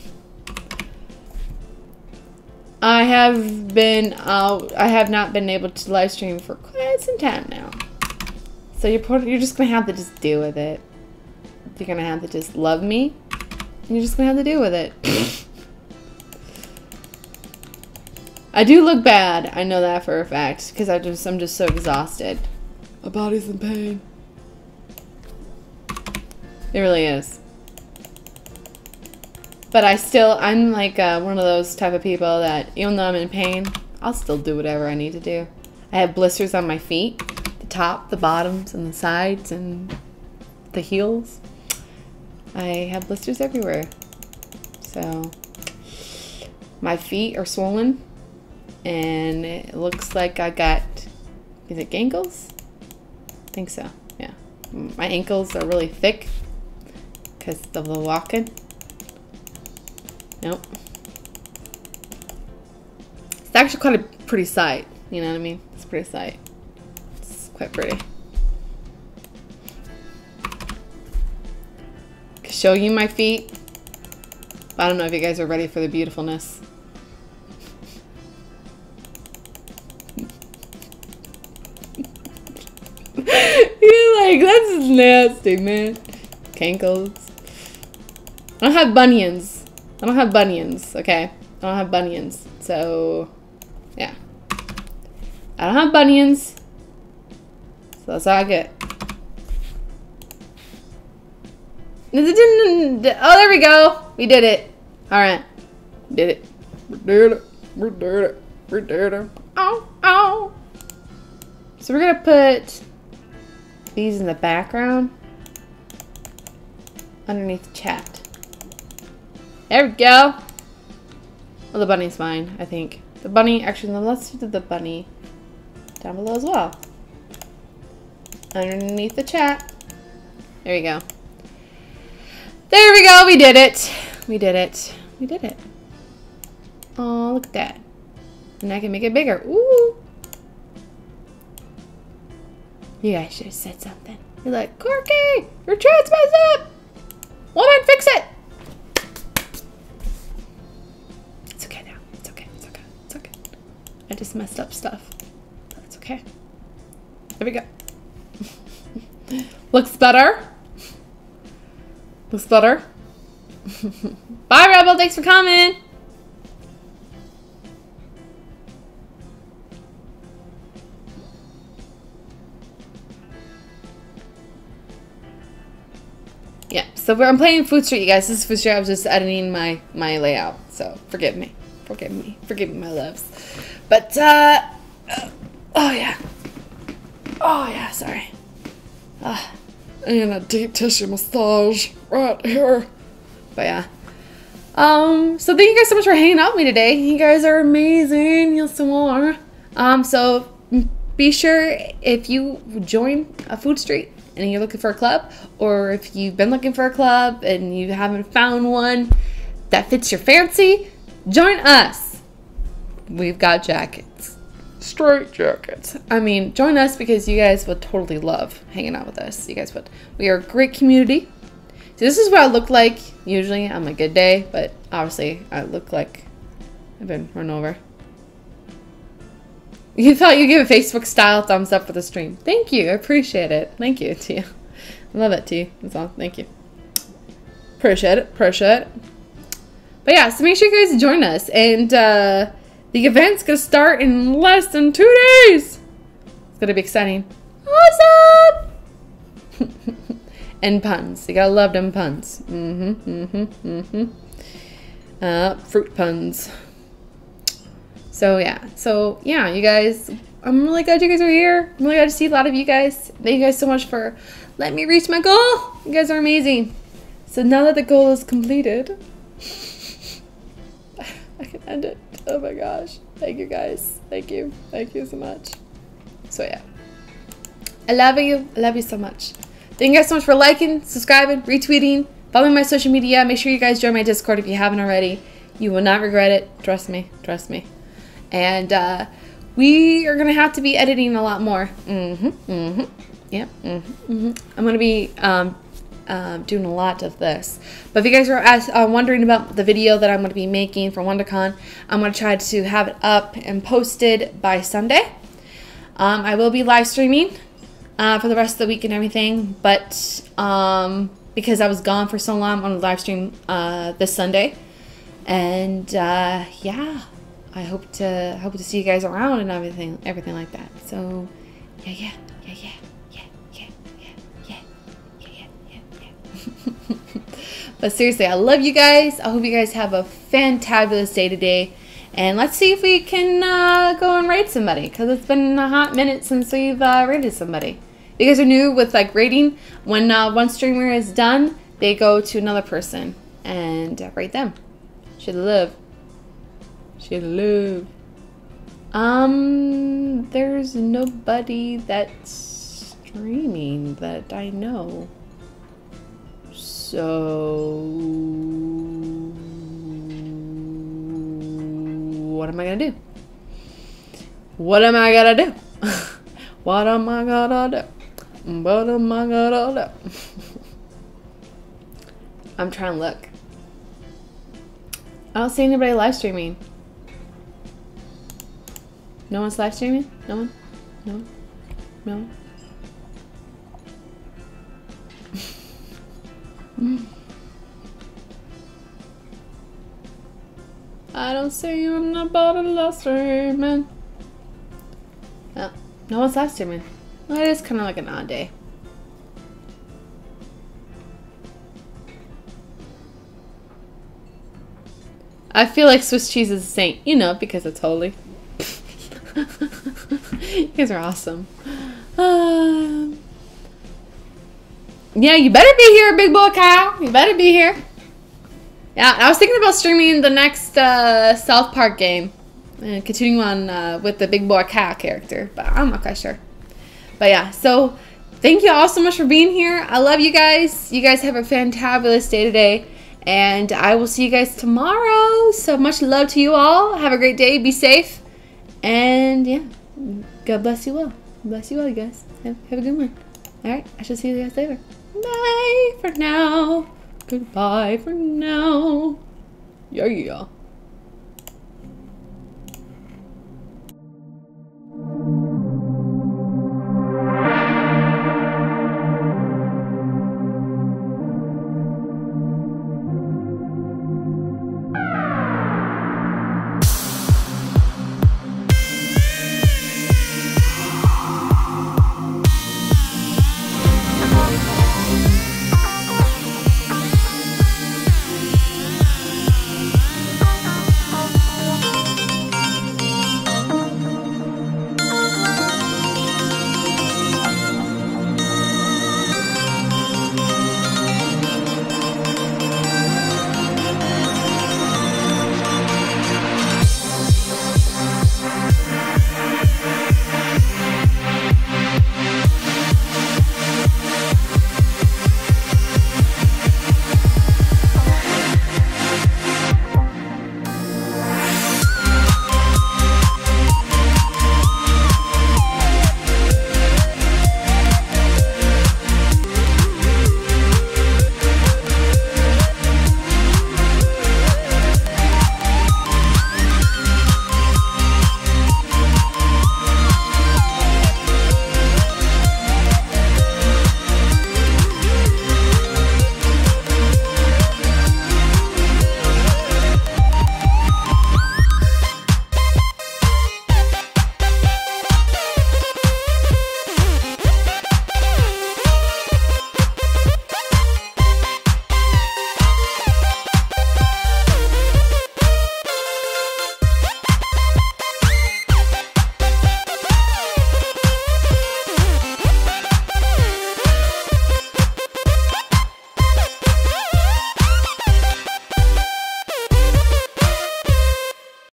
I have been, uh, I have not been able to live stream for quite some time now. So you're you're just gonna have to just deal with it. You're gonna have to just love me, and you're just gonna have to deal with it. I do look bad. I know that for a fact, because I just I'm just so exhausted. My body's in pain. It really is. But I still, I'm like uh, one of those type of people that even though I'm in pain, I'll still do whatever I need to do. I have blisters on my feet, the top, the bottoms, and the sides, and the heels. I have blisters everywhere. So my feet are swollen, and it looks like I got is it ankles? I think so, yeah. My ankles are really thick because of the walking. Nope. It's actually quite a pretty sight, you know what I mean? It's a pretty sight. It's quite pretty. Show you my feet. I don't know if you guys are ready for the beautifulness. You're like, that's nasty, man. Cankles. I don't have bunions. I don't have bunions, okay? I don't have bunions. So, yeah. I don't have bunions. So that's all I get. Oh, there we go. We did it. Alright. Did it. We did it. We did it. We did it. Ow, ow. So we're going to put these in the background underneath the chat. There we go. Well, the bunny's fine, I think. The bunny, actually, no, let's do the bunny down below as well. Underneath the chat. There you go. There we go. We did it. We did it. We did it. Oh, look at that. And I can make it bigger. Ooh. You guys should have said something. You're like, Corky, your chat's messed up. Woman, fix it. It's okay now. It's okay. It's okay. It's okay. I just messed up stuff. That's okay. There we go. Looks better. Looks better. Bye, Rebel. Thanks for coming. Yeah, so we're, I'm playing Food Street, you guys. This is Food Street. I was just editing my, my layout. So forgive me. Forgive me. Forgive me, my loves. But, uh, uh oh, yeah. Oh, yeah, sorry. Uh, and a deep tissue massage right here. But, yeah. Um, so thank you guys so much for hanging out with me today. You guys are amazing. Yes, you are. Um, so be sure if you join a Food Street and you're looking for a club, or if you've been looking for a club and you haven't found one that fits your fancy, join us. We've got jackets. Straight jackets. I mean, join us because you guys would totally love hanging out with us. You guys would. We are a great community. So this is what I look like usually on my good day, but obviously I look like I've been run over. You thought you'd give a Facebook style thumbs up for the stream. Thank you. I appreciate it. Thank you to you. I love it to you. That's all. Thank you. Appreciate it. Appreciate it. But yeah, so make sure you guys join us. And uh, the event's going to start in less than two days. It's going to be exciting. Awesome! And puns. You gotta love them puns. Mm-hmm. Mm-hmm. Mm-hmm. Uh, fruit puns. So yeah, so yeah, you guys, I'm really glad you guys are here. I'm really glad to see a lot of you guys. Thank you guys so much for letting me reach my goal. You guys are amazing. So now that the goal is completed, I can end it. Oh my gosh. Thank you guys. Thank you. Thank you so much. So yeah, I love you. I love you so much. Thank you guys so much for liking, subscribing, retweeting, following my social media. Make sure you guys join my Discord if you haven't already. You will not regret it. Trust me. Trust me. And uh, we are going to have to be editing a lot more. Mm-hmm, mm-hmm, yep, mm-hmm, mm-hmm. I'm going to be um, uh, doing a lot of this. But if you guys are ask, uh, wondering about the video that I'm going to be making for WonderCon, I'm going to try to have it up and posted by Sunday. Um, I will be live streaming uh, for the rest of the week and everything. But um, because I was gone for so long, I'm going to live stream uh, this Sunday. And uh, yeah. I hope to hope to see you guys around and everything everything like that. So yeah, yeah, yeah, yeah, yeah, yeah, yeah, yeah, yeah, yeah, yeah. But seriously, I love you guys. I hope you guys have a fantabulous day today. And let's see if we can uh, go and raid somebody, because it's been a hot minute since we've uh, raided somebody. If you guys are new with like raiding, when uh, one streamer is done, they go to another person and uh, raid them. Should love. Should love. Um, there's nobody that's streaming that I know. So, what am I gonna do? What am I gonna do? What am I gonna do? What am I gonna do? I'm trying to look. I don't see anybody live streaming. No one's live streaming? No one? No one? No one? I don't see anybody live streaming. Oh, no one's live streaming. Well, it is kind of like an odd day. I feel like Swiss cheese is a saint, you know, because it's holy. You guys are awesome. Um, yeah, you better be here, big boy cow. You better be here. Yeah, I was thinking about streaming the next uh, South Park game and continuing on uh, with the big boy cow character, but I'm not quite sure. But yeah, so thank you all so much for being here. I love you guys. You guys have a fantabulous day today, and I will see you guys tomorrow. So much love to you all. Have a great day. Be safe. And yeah, God bless you all. Bless you all, you guys. Have, have a good one. All right, I shall see you guys later. Bye for now. Goodbye for now. Yeah, yeah.